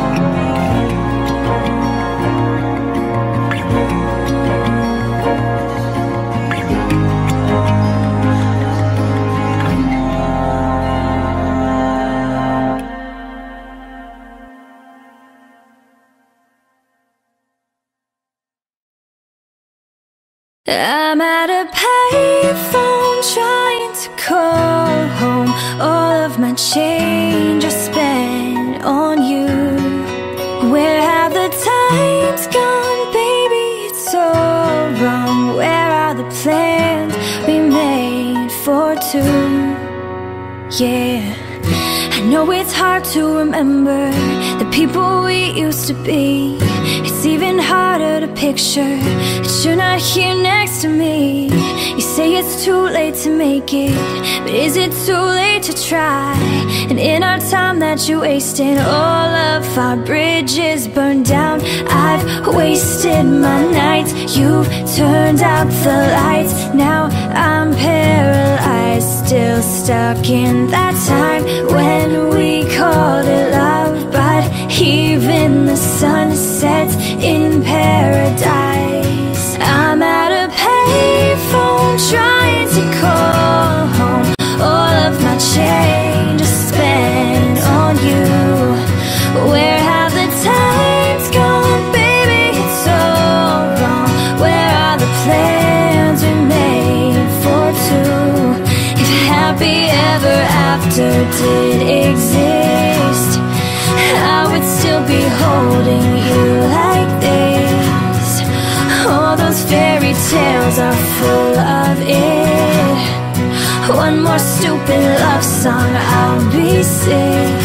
I'm at a payphone trying to call home. All of my change I spent on you. Where have the times gone, baby? It's all wrong. Where are the plans we made for two? Yeah, I know it's hard to remember the people we used to be. It's even harder to picture that you're not here next to me. You say it's too late to make it, but is it too late to try? And in our time that you wasted, all of our bridges burned down. I've wasted my nights, you've turned out the lights. Now I'm paralyzed, still stuck in that time when we called it love. But even the sun sets in paradise. I'm at a payphone trying to call home. All of my change I spent on you. Where have the times gone, baby? It's all wrong. Where are the plans we made for two? If happy ever after did exist, I would still be holding you like this. All those fairy tales are full of it. One more stupid love song, I'll be sick.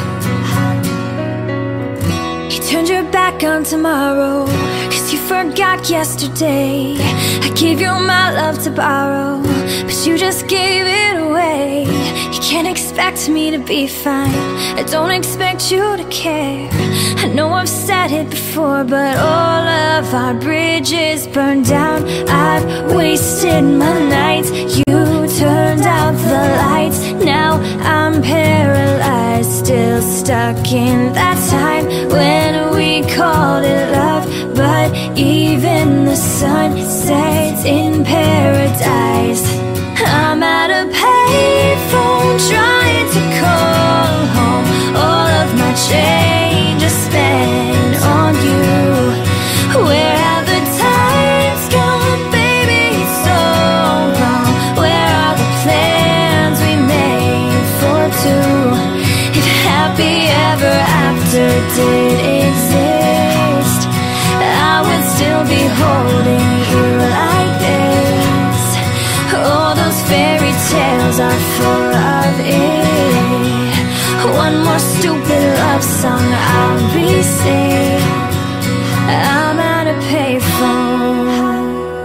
You turned your back on tomorrow, cause you forgot yesterday. I gave you my love to borrow, but you just gave it away. You can't expect me to be fine, I don't expect you to care. I know I've said it before, but all of our bridges burned down. I've wasted my nights, you turned out the lights. Now I'm paralyzed, still stuck in that time when we called it love. But even the sun sets in paradise. I'm at a payphone trying to call home. All of my change I spent on you. Where have the times gone, baby? It's so wrong. Where are the plans we made for two? If happy ever after did exist, I would still be holding you like this. All those fairy tales are full of it. One more stupid love song I'll be singing. I'm at a payphone.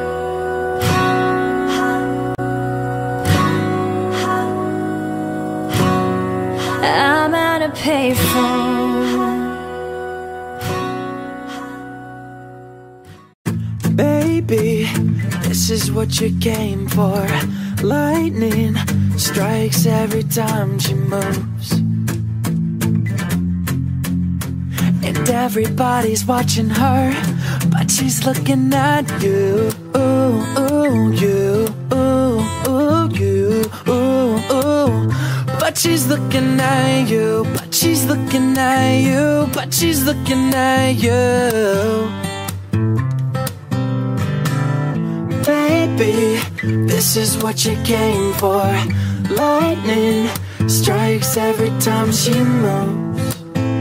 I'm at a payphone. Baby, this is what you came for. Lightning strikes every time she moves, and everybody's watching her, but she's looking at you. Ooh, ooh, you, ooh, ooh, you, ooh, ooh. But she's looking at you, but she's looking at you, but she's looking at you. Baby, this is what you came for. Lightning strikes every time she moves,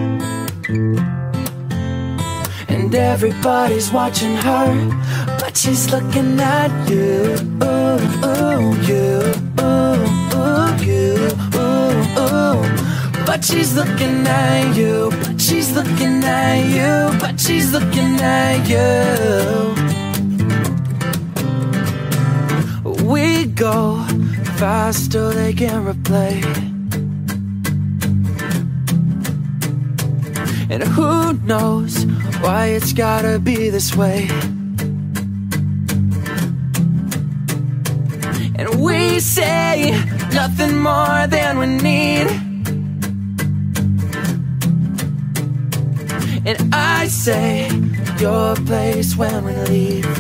and everybody's watching her, but she's looking at you. Ooh, ooh, you, ooh, ooh, you, ooh, ooh. But she's looking at you, but she's looking at you, but she's looking at you. We go faster, they can't replay. And who knows why it's gotta be this way. And we say nothing more than we need, and I say your place when we leave.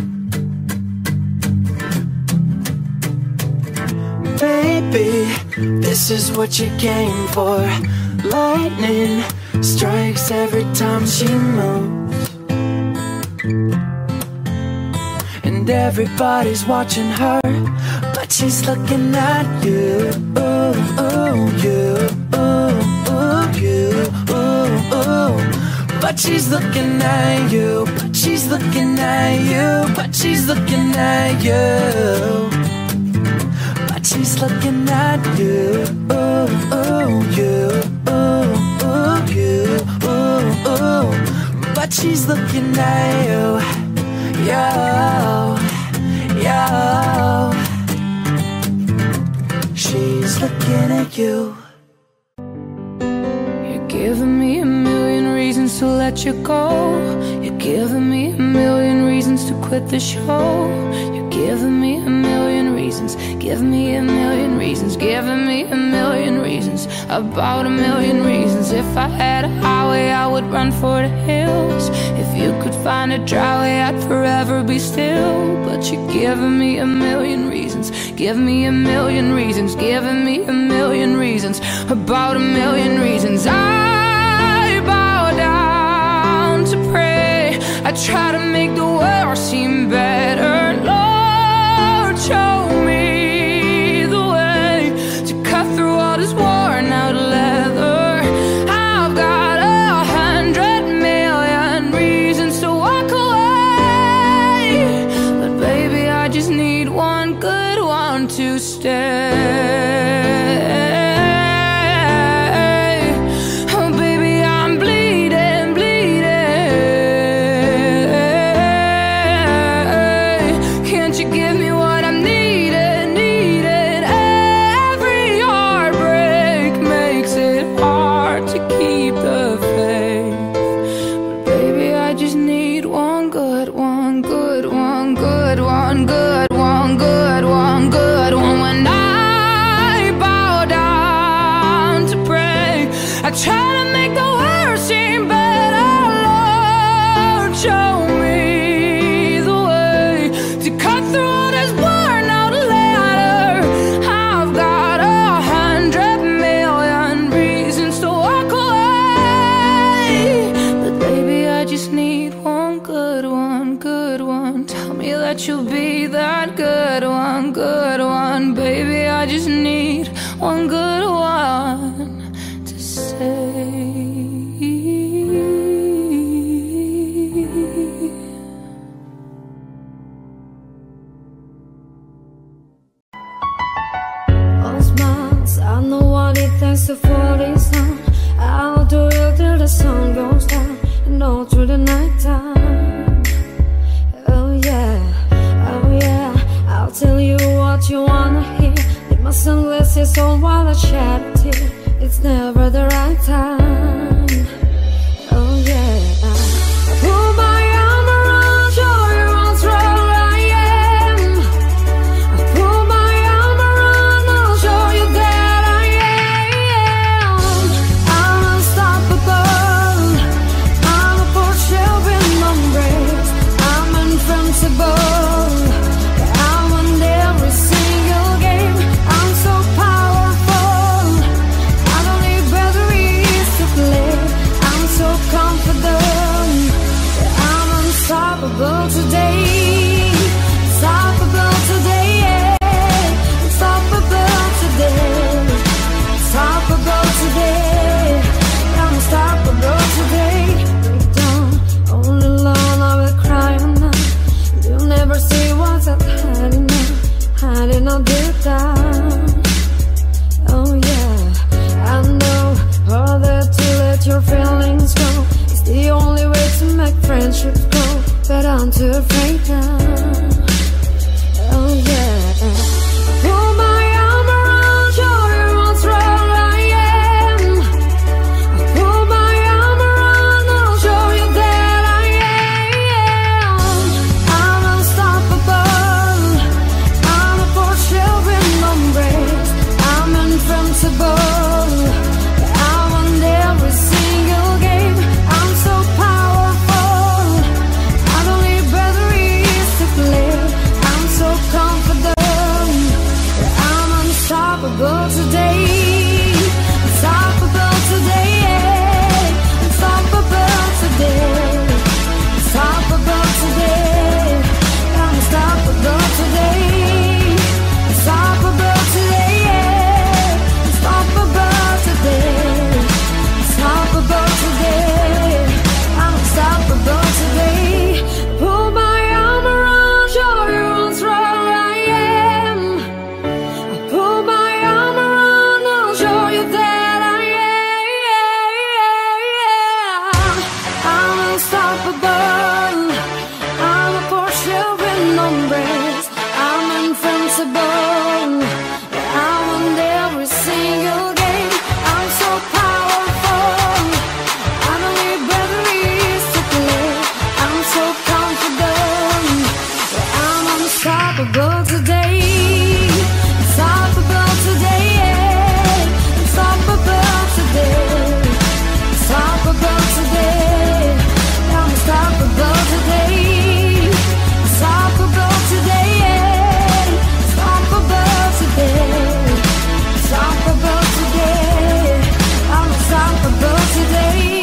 Baby, this is what you came for. Lightning strikes every time she moves, and everybody's watching her, but she's looking at you. Ooh, ooh, you, ooh, ooh, you, ooh, ooh. But she's looking at you, but she's looking at you, but she's looking at you. She's looking at you. Ooh, ooh, you, ooh, ooh, you, ooh, ooh. But she's looking at you. Yo, yo. She's looking at you. You're giving me a million reasons to let you go. You're giving me a million reasons to quit the show. You're giving me a million reasons. Give me a million reasons. Giving me a million reasons. About a million reasons. If I had a highway, I would run for the hills. If you could find a dry way, I'd forever be still. But you're giving me a million reasons. Give me a million reasons. Giving me a million reasons. About a million reasons. I bow down to pray. I try to make the world seem better. Lord, show me the way to cut through all this worn out leather. I've got a hundred million reasons to walk away, but baby, I just need one good one to stay. I try to make the world seem better. Lord, show me the way to cut through all this worn out leather. I've got a hundred million reasons to walk away, but baby, I just need one good one, good one. Tell me that you'll be that good one, good one. Baby, I just need one good one to say. I know what it takes to fall this down. I'll do it till the sun goes down, and all through the night time. Oh yeah, oh yeah, I'll tell you what you wanna hear. Leave my sunglasses on while I shed a tear. It's never the right time. Oh yeah, I pull my arm around, show you how strong I am. I pull my arm around, I'll show you that I am. I'm unstoppable, I'm a portrait with embrace. I'm invincible, I win every single game. I'm so powerful, I don't need batteries to play. I'm so confident, I'm unstoppable today. Unstoppable today, yeah. Unstoppable today. Unstoppable today. I'm unstoppable today. Break down, all alone I will cry now. You'll never see what's up hiding now, hiding all deep down. Oh yeah, I know harder to let your feelings go. It's the only way to make friendships grow, but I'm too afraid now. Oh yeah, pull my arm around, show you how strong I am. I pull my arm around, I'll show you that I am. I'm unstoppable, I'm a portrait with embrace. I'm invincible, I won every single game. I'm so powerful, I don't need batteries to play. I'm so confident, I'm unstoppable today. Unstoppable today, yeah. Unstoppable today. Unstoppable today. I'm unstoppable today. Unstoppable today, yeah. Unstoppable today. Unstoppable today. I'm unstoppable today. Pull my arm around, show you how strong I am. I pull my arm around, I'll show you that I am. I'm unstoppable, I'm a portrait with embrace. I'm invincible, I won every single game. I'm so powerful, I don't need batteries to play. I'm so confident, I'm unstoppable today. Unstoppable today, yeah. Unstoppable today. Unstoppable today. I'm unstoppable today. Unstoppable today, yeah. Unstoppable today. Unstoppable today. I'm unstoppable today.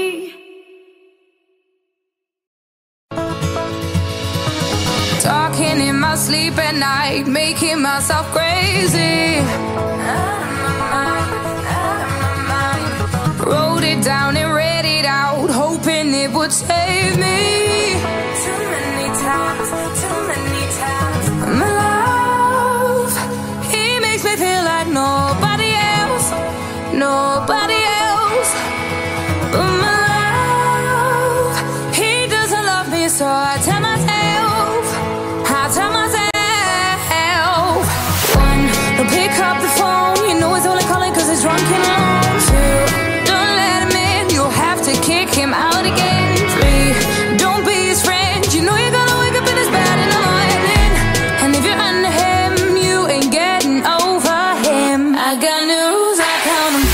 Talking in my sleep at night, making myself crazy. Out of my mind, out of my mind. Wrote it down and read it out, hoping it would save me. Too many times, too many times. My love, he makes me feel like nobody else, nobody else. But my love, he doesn't love me, so I tell myself, I tell myself. One, don't pick up the phone, you know he's only calling cause he's drunk and alone. Two, don't let him in, you'll have to kick him out again. Three, don't be his friend, you know you're gonna wake up in his bed in the morning. And if you're under him, you ain't getting over him. I got news, I count 'em.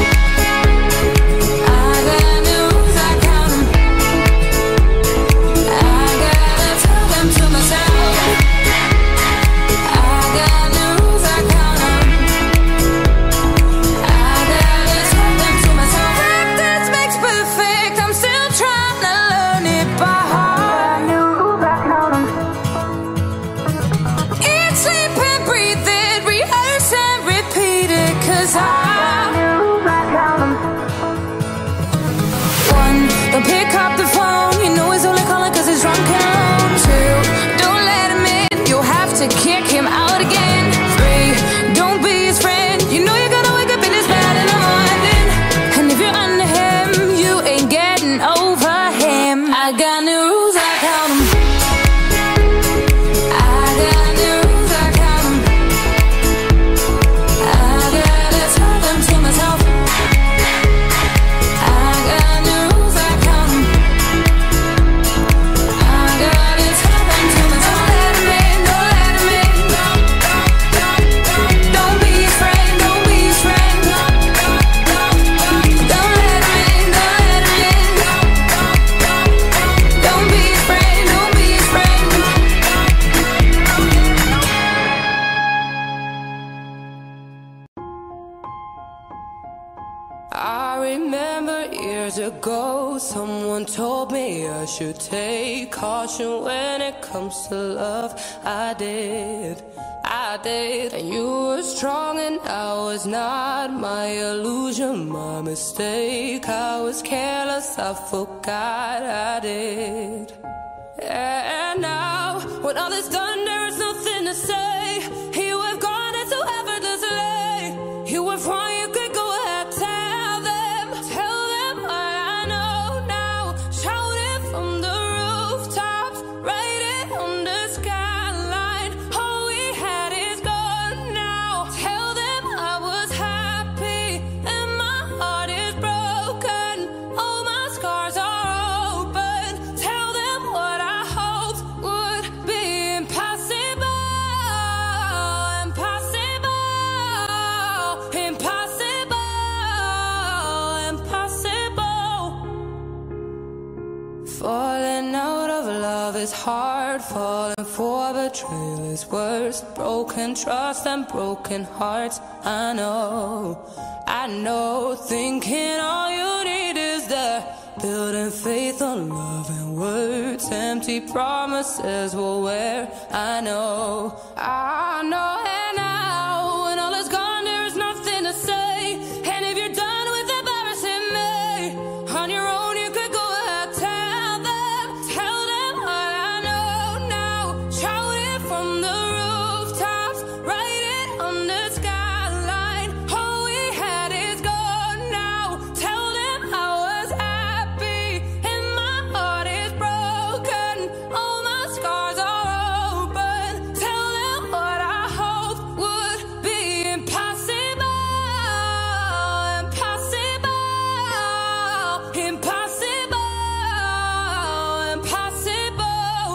I got news, I count 'em. I gotta tell them to myself. I got news, I count 'em. I gotta tell them to myself. Practice makes perfect, I'm still trying to learn it by heart. Eat, sleep and breathe it, rehearse and repeat it, cause I One, don't pick up the phone, you know he's only calling cause he's drunk and alone. Two, don't let him in, you'll have to kick him out again. Three, don't be his friend, you know you're gonna I remember years ago, someone told me I should take caution when it comes to love. I did, I did. And you were strong and I was not. My illusion, my mistake. I was careless, I forgot I did. And now, when all is done, there is nothing to say. You have gone into effortlessly. You have wrong, you could go ahead, tell them. Tell them what I know now. Shout it from the rooftops. Write it on the skyline. All we had is gone now. Tell them I was happy and my heart is broken. All my scars are open. Tell them what I hoped would be impossible. Impossible. Impossible. Impossible. Falling out of love is hard. Falling for betrayal is worse. Broken trust and broken hearts. I know, I know. Thinking all you need is that. Building faith on love and words. Empty promises will wear. I know, I know. And now, when all is gone, there is nothing to say. And if you're done with embarrassing me, on your own you could go ahead, tell them. Tell them what I know now. Shout it from the rooftops. Write it on the skyline. All we had is gone now. Tell them I was happy and my heart is broken. All my scars are open. Tell them what I hoped would be impossible. Impossible. Impossible. Impossible.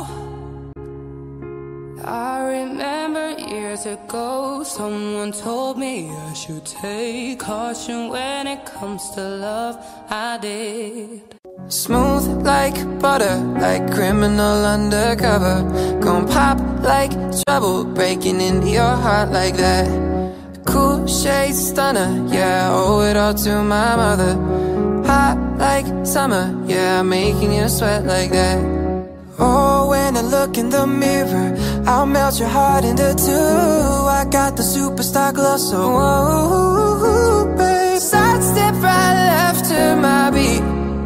I remember years ago, someone told me I should take caution when it comes to love. I did. Smooth like butter, like criminal undercover. Gon' pop like trouble, breaking into your heart like that. Cool shade stunner, yeah, I owe it all to my mother. Hot like summer, yeah, making you sweat like that. Oh, when I look in the mirror, I'll melt your heart into two. I got the superstar glow, so whoa, babe. Sidestep right left to my beat.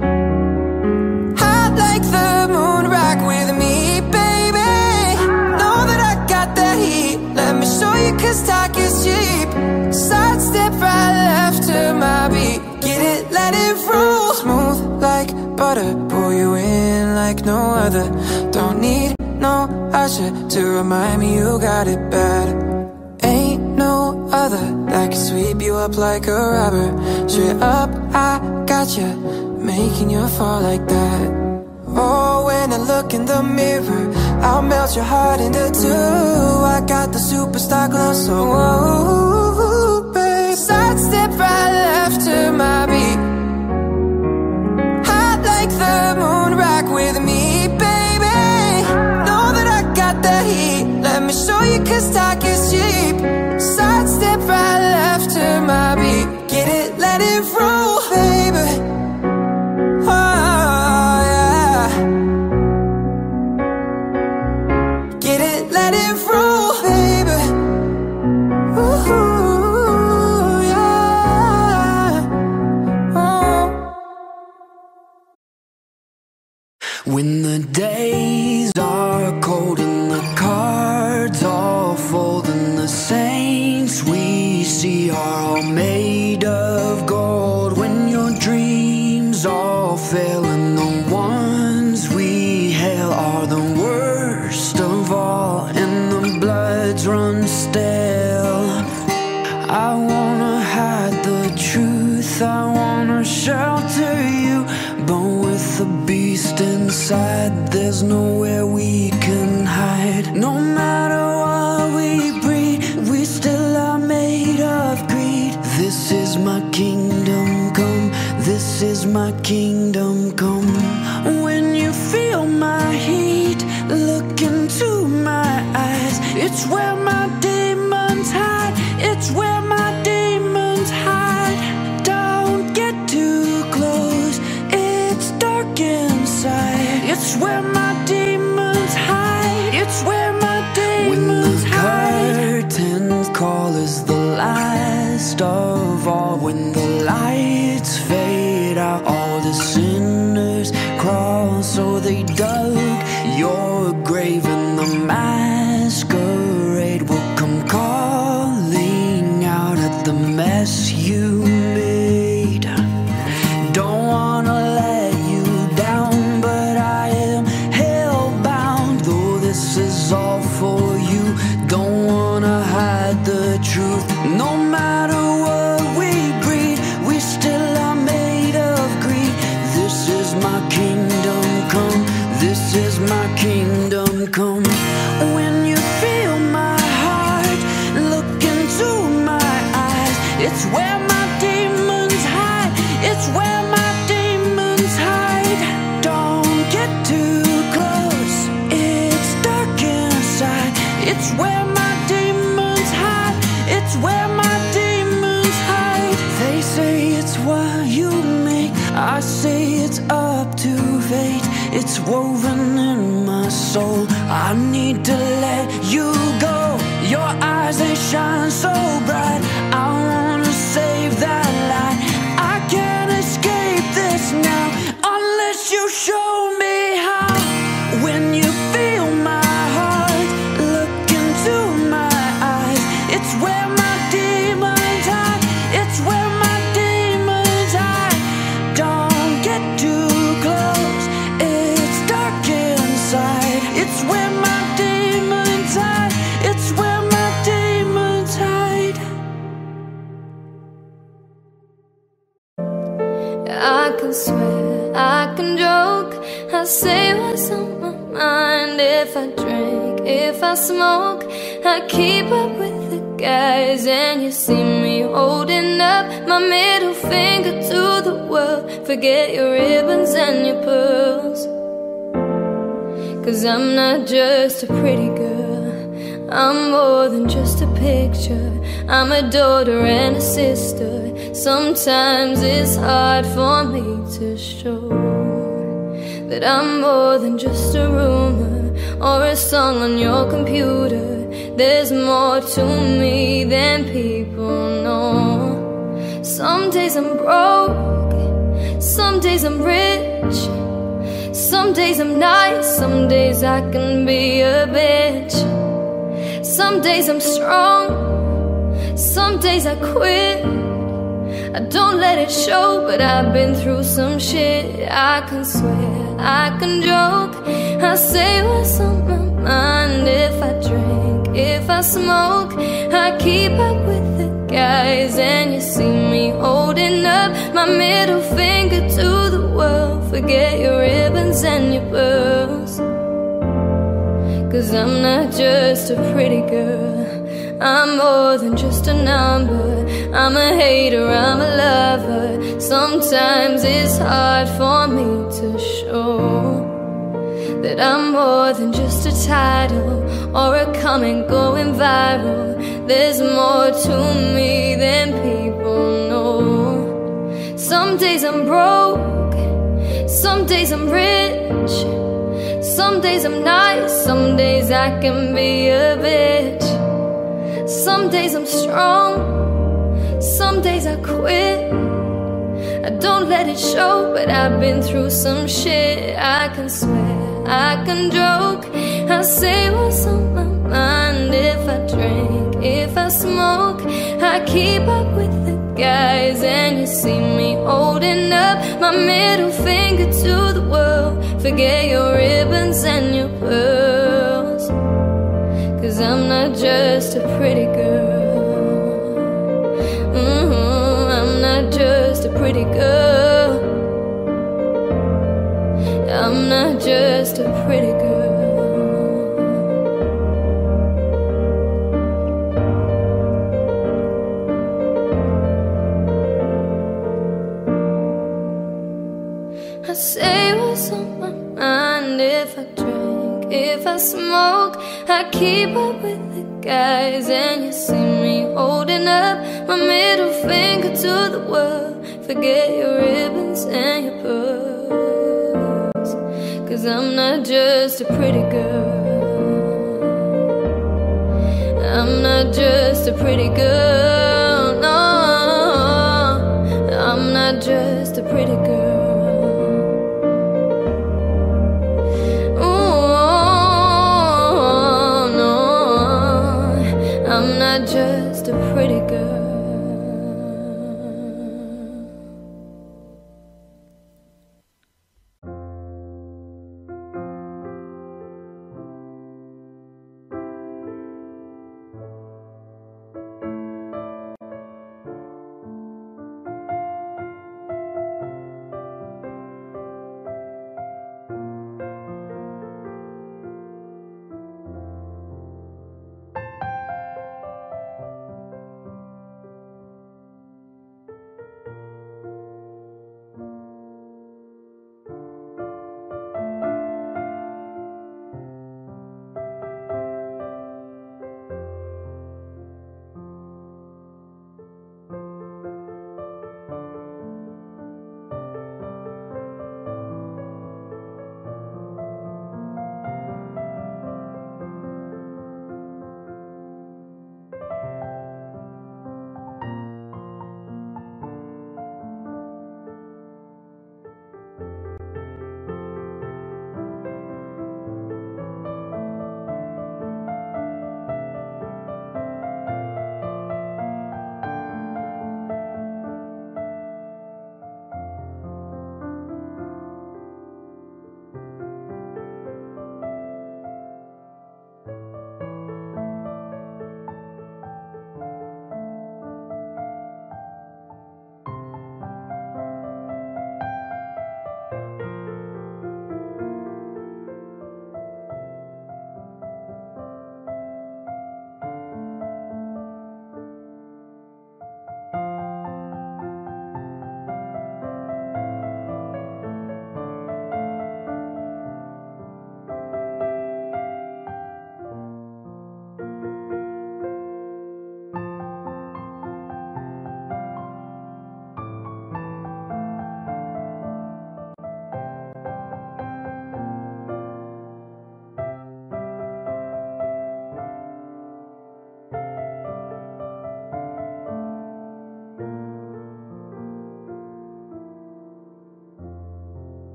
Hot like the moon, rock with me, baby. Know that I got that heat. Let me show you, cause talk is cheap. Sidestep right left to my beat. Get it, let it roll. Smooth like butter, pull you in like no other. Don't need no usher to remind me you got it bad. Ain't no other that can sweep you up like a rubber. Straight up, I got you, making you fall like that. Oh, when I look in the mirror, I'll melt your heart into two. I got the superstar glow, so whoa, babe. Sidestep right left to my beat. Hot like the moon, rock with me, baby. Know that I got that heat. Let me show you, cause talk is cheap. Sidestep right left to my beat. Get it, let it roll, baby. Oh, yeah. Get it, let it roll, baby. Ooh, yeah. Oh. When the days are cold and the cards all fold, and the saints we see are all made of gold. When your dreams all fail and the ones we hail are the worst of all, and the bloods run stale. I wanna hide the truth, I wanna shelter you, but with the beast inside, there's nowhere we can hide. No matter what we breed, we still are made of greed. This is my kingdom come, this is my kingdom come. When you feel my heat, look into my eyes. It's where my demons hide, it's where my demons hide. Don't get last of all, when the lights fade out, all the sinners crawl. So they dug your grave, and the masquerade will come calling out at the mess you made. Don't wanna let you down, but I am hellbound. Though this is all for you, don't wanna hide the truth. No matter what we breed, we still are made of greed. This is my kingdom come, this is my kingdom come. When you feel my heart, look into my eyes. It's where my demons hide, it's where my demons hide. Don't get too close, it's dark inside. It's where my demons hide, it's where my demons hide. They say it's what you make, I say it's up to fate. It's woven in my soul, I need to let you go. Your eyes, they shine so bright, I wanna save that light. I can't escape this now, unless you show me how. When you feel my heart, look into my eyes. It's where my demons hide, it's where my demons hide. Don't get too close, it's dark inside. It's where my demons hide, it's where my demons hide. I can swear, I can joke, I say what's on my mind. If I drink, if I smoke, I keep up with the guys. And you see me holding up my middle finger to the world. Forget your ribbons and your pearls, 'cause I'm not just a pretty girl, I'm more than just a picture. I'm a daughter and a sister. Sometimes it's hard for me to show that I'm more than just a rumor or a song on your computer. There's more to me than people know. Some days I'm broke, some days I'm rich, some days I'm nice, some days I can be a bitch. Some days I'm strong, some days I quit. I don't let it show, but I've been through some shit. I can swear, I can joke, I say what's on my mind. If I drink, if I smoke, I keep up with the guys. And you see me holding up my middle finger to the world. Forget your ribbons and your pearls, 'cause I'm not just a pretty girl, I'm more than just a number. I'm a hater, I'm a lover. Sometimes it's hard for me to show that I'm more than just a title or a comment going viral. There's more to me than people know. Some days I'm broke, some days I'm rich, some days I'm nice, some days I can be a bitch. Some days I'm strong, some days I quit. I don't let it show, but I've been through some shit. I can swear, I can joke, I say what's on my mind. If I drink, if I smoke, I keep up with the guys. And you see me holding up my middle finger to the world. Forget your ribbons and your pearls, 'cause I'm not just a pretty girl. Mm-hmm, I'm not just a pretty girl, I'm not just a pretty girl. I say what's on my mind. If I drink, if I smoke, I keep up with the guys. And you see me holding up my middle finger to the world. Forget your ribbons and your pearls, 'cause I'm not just a pretty girl, I'm not just a pretty girl, no.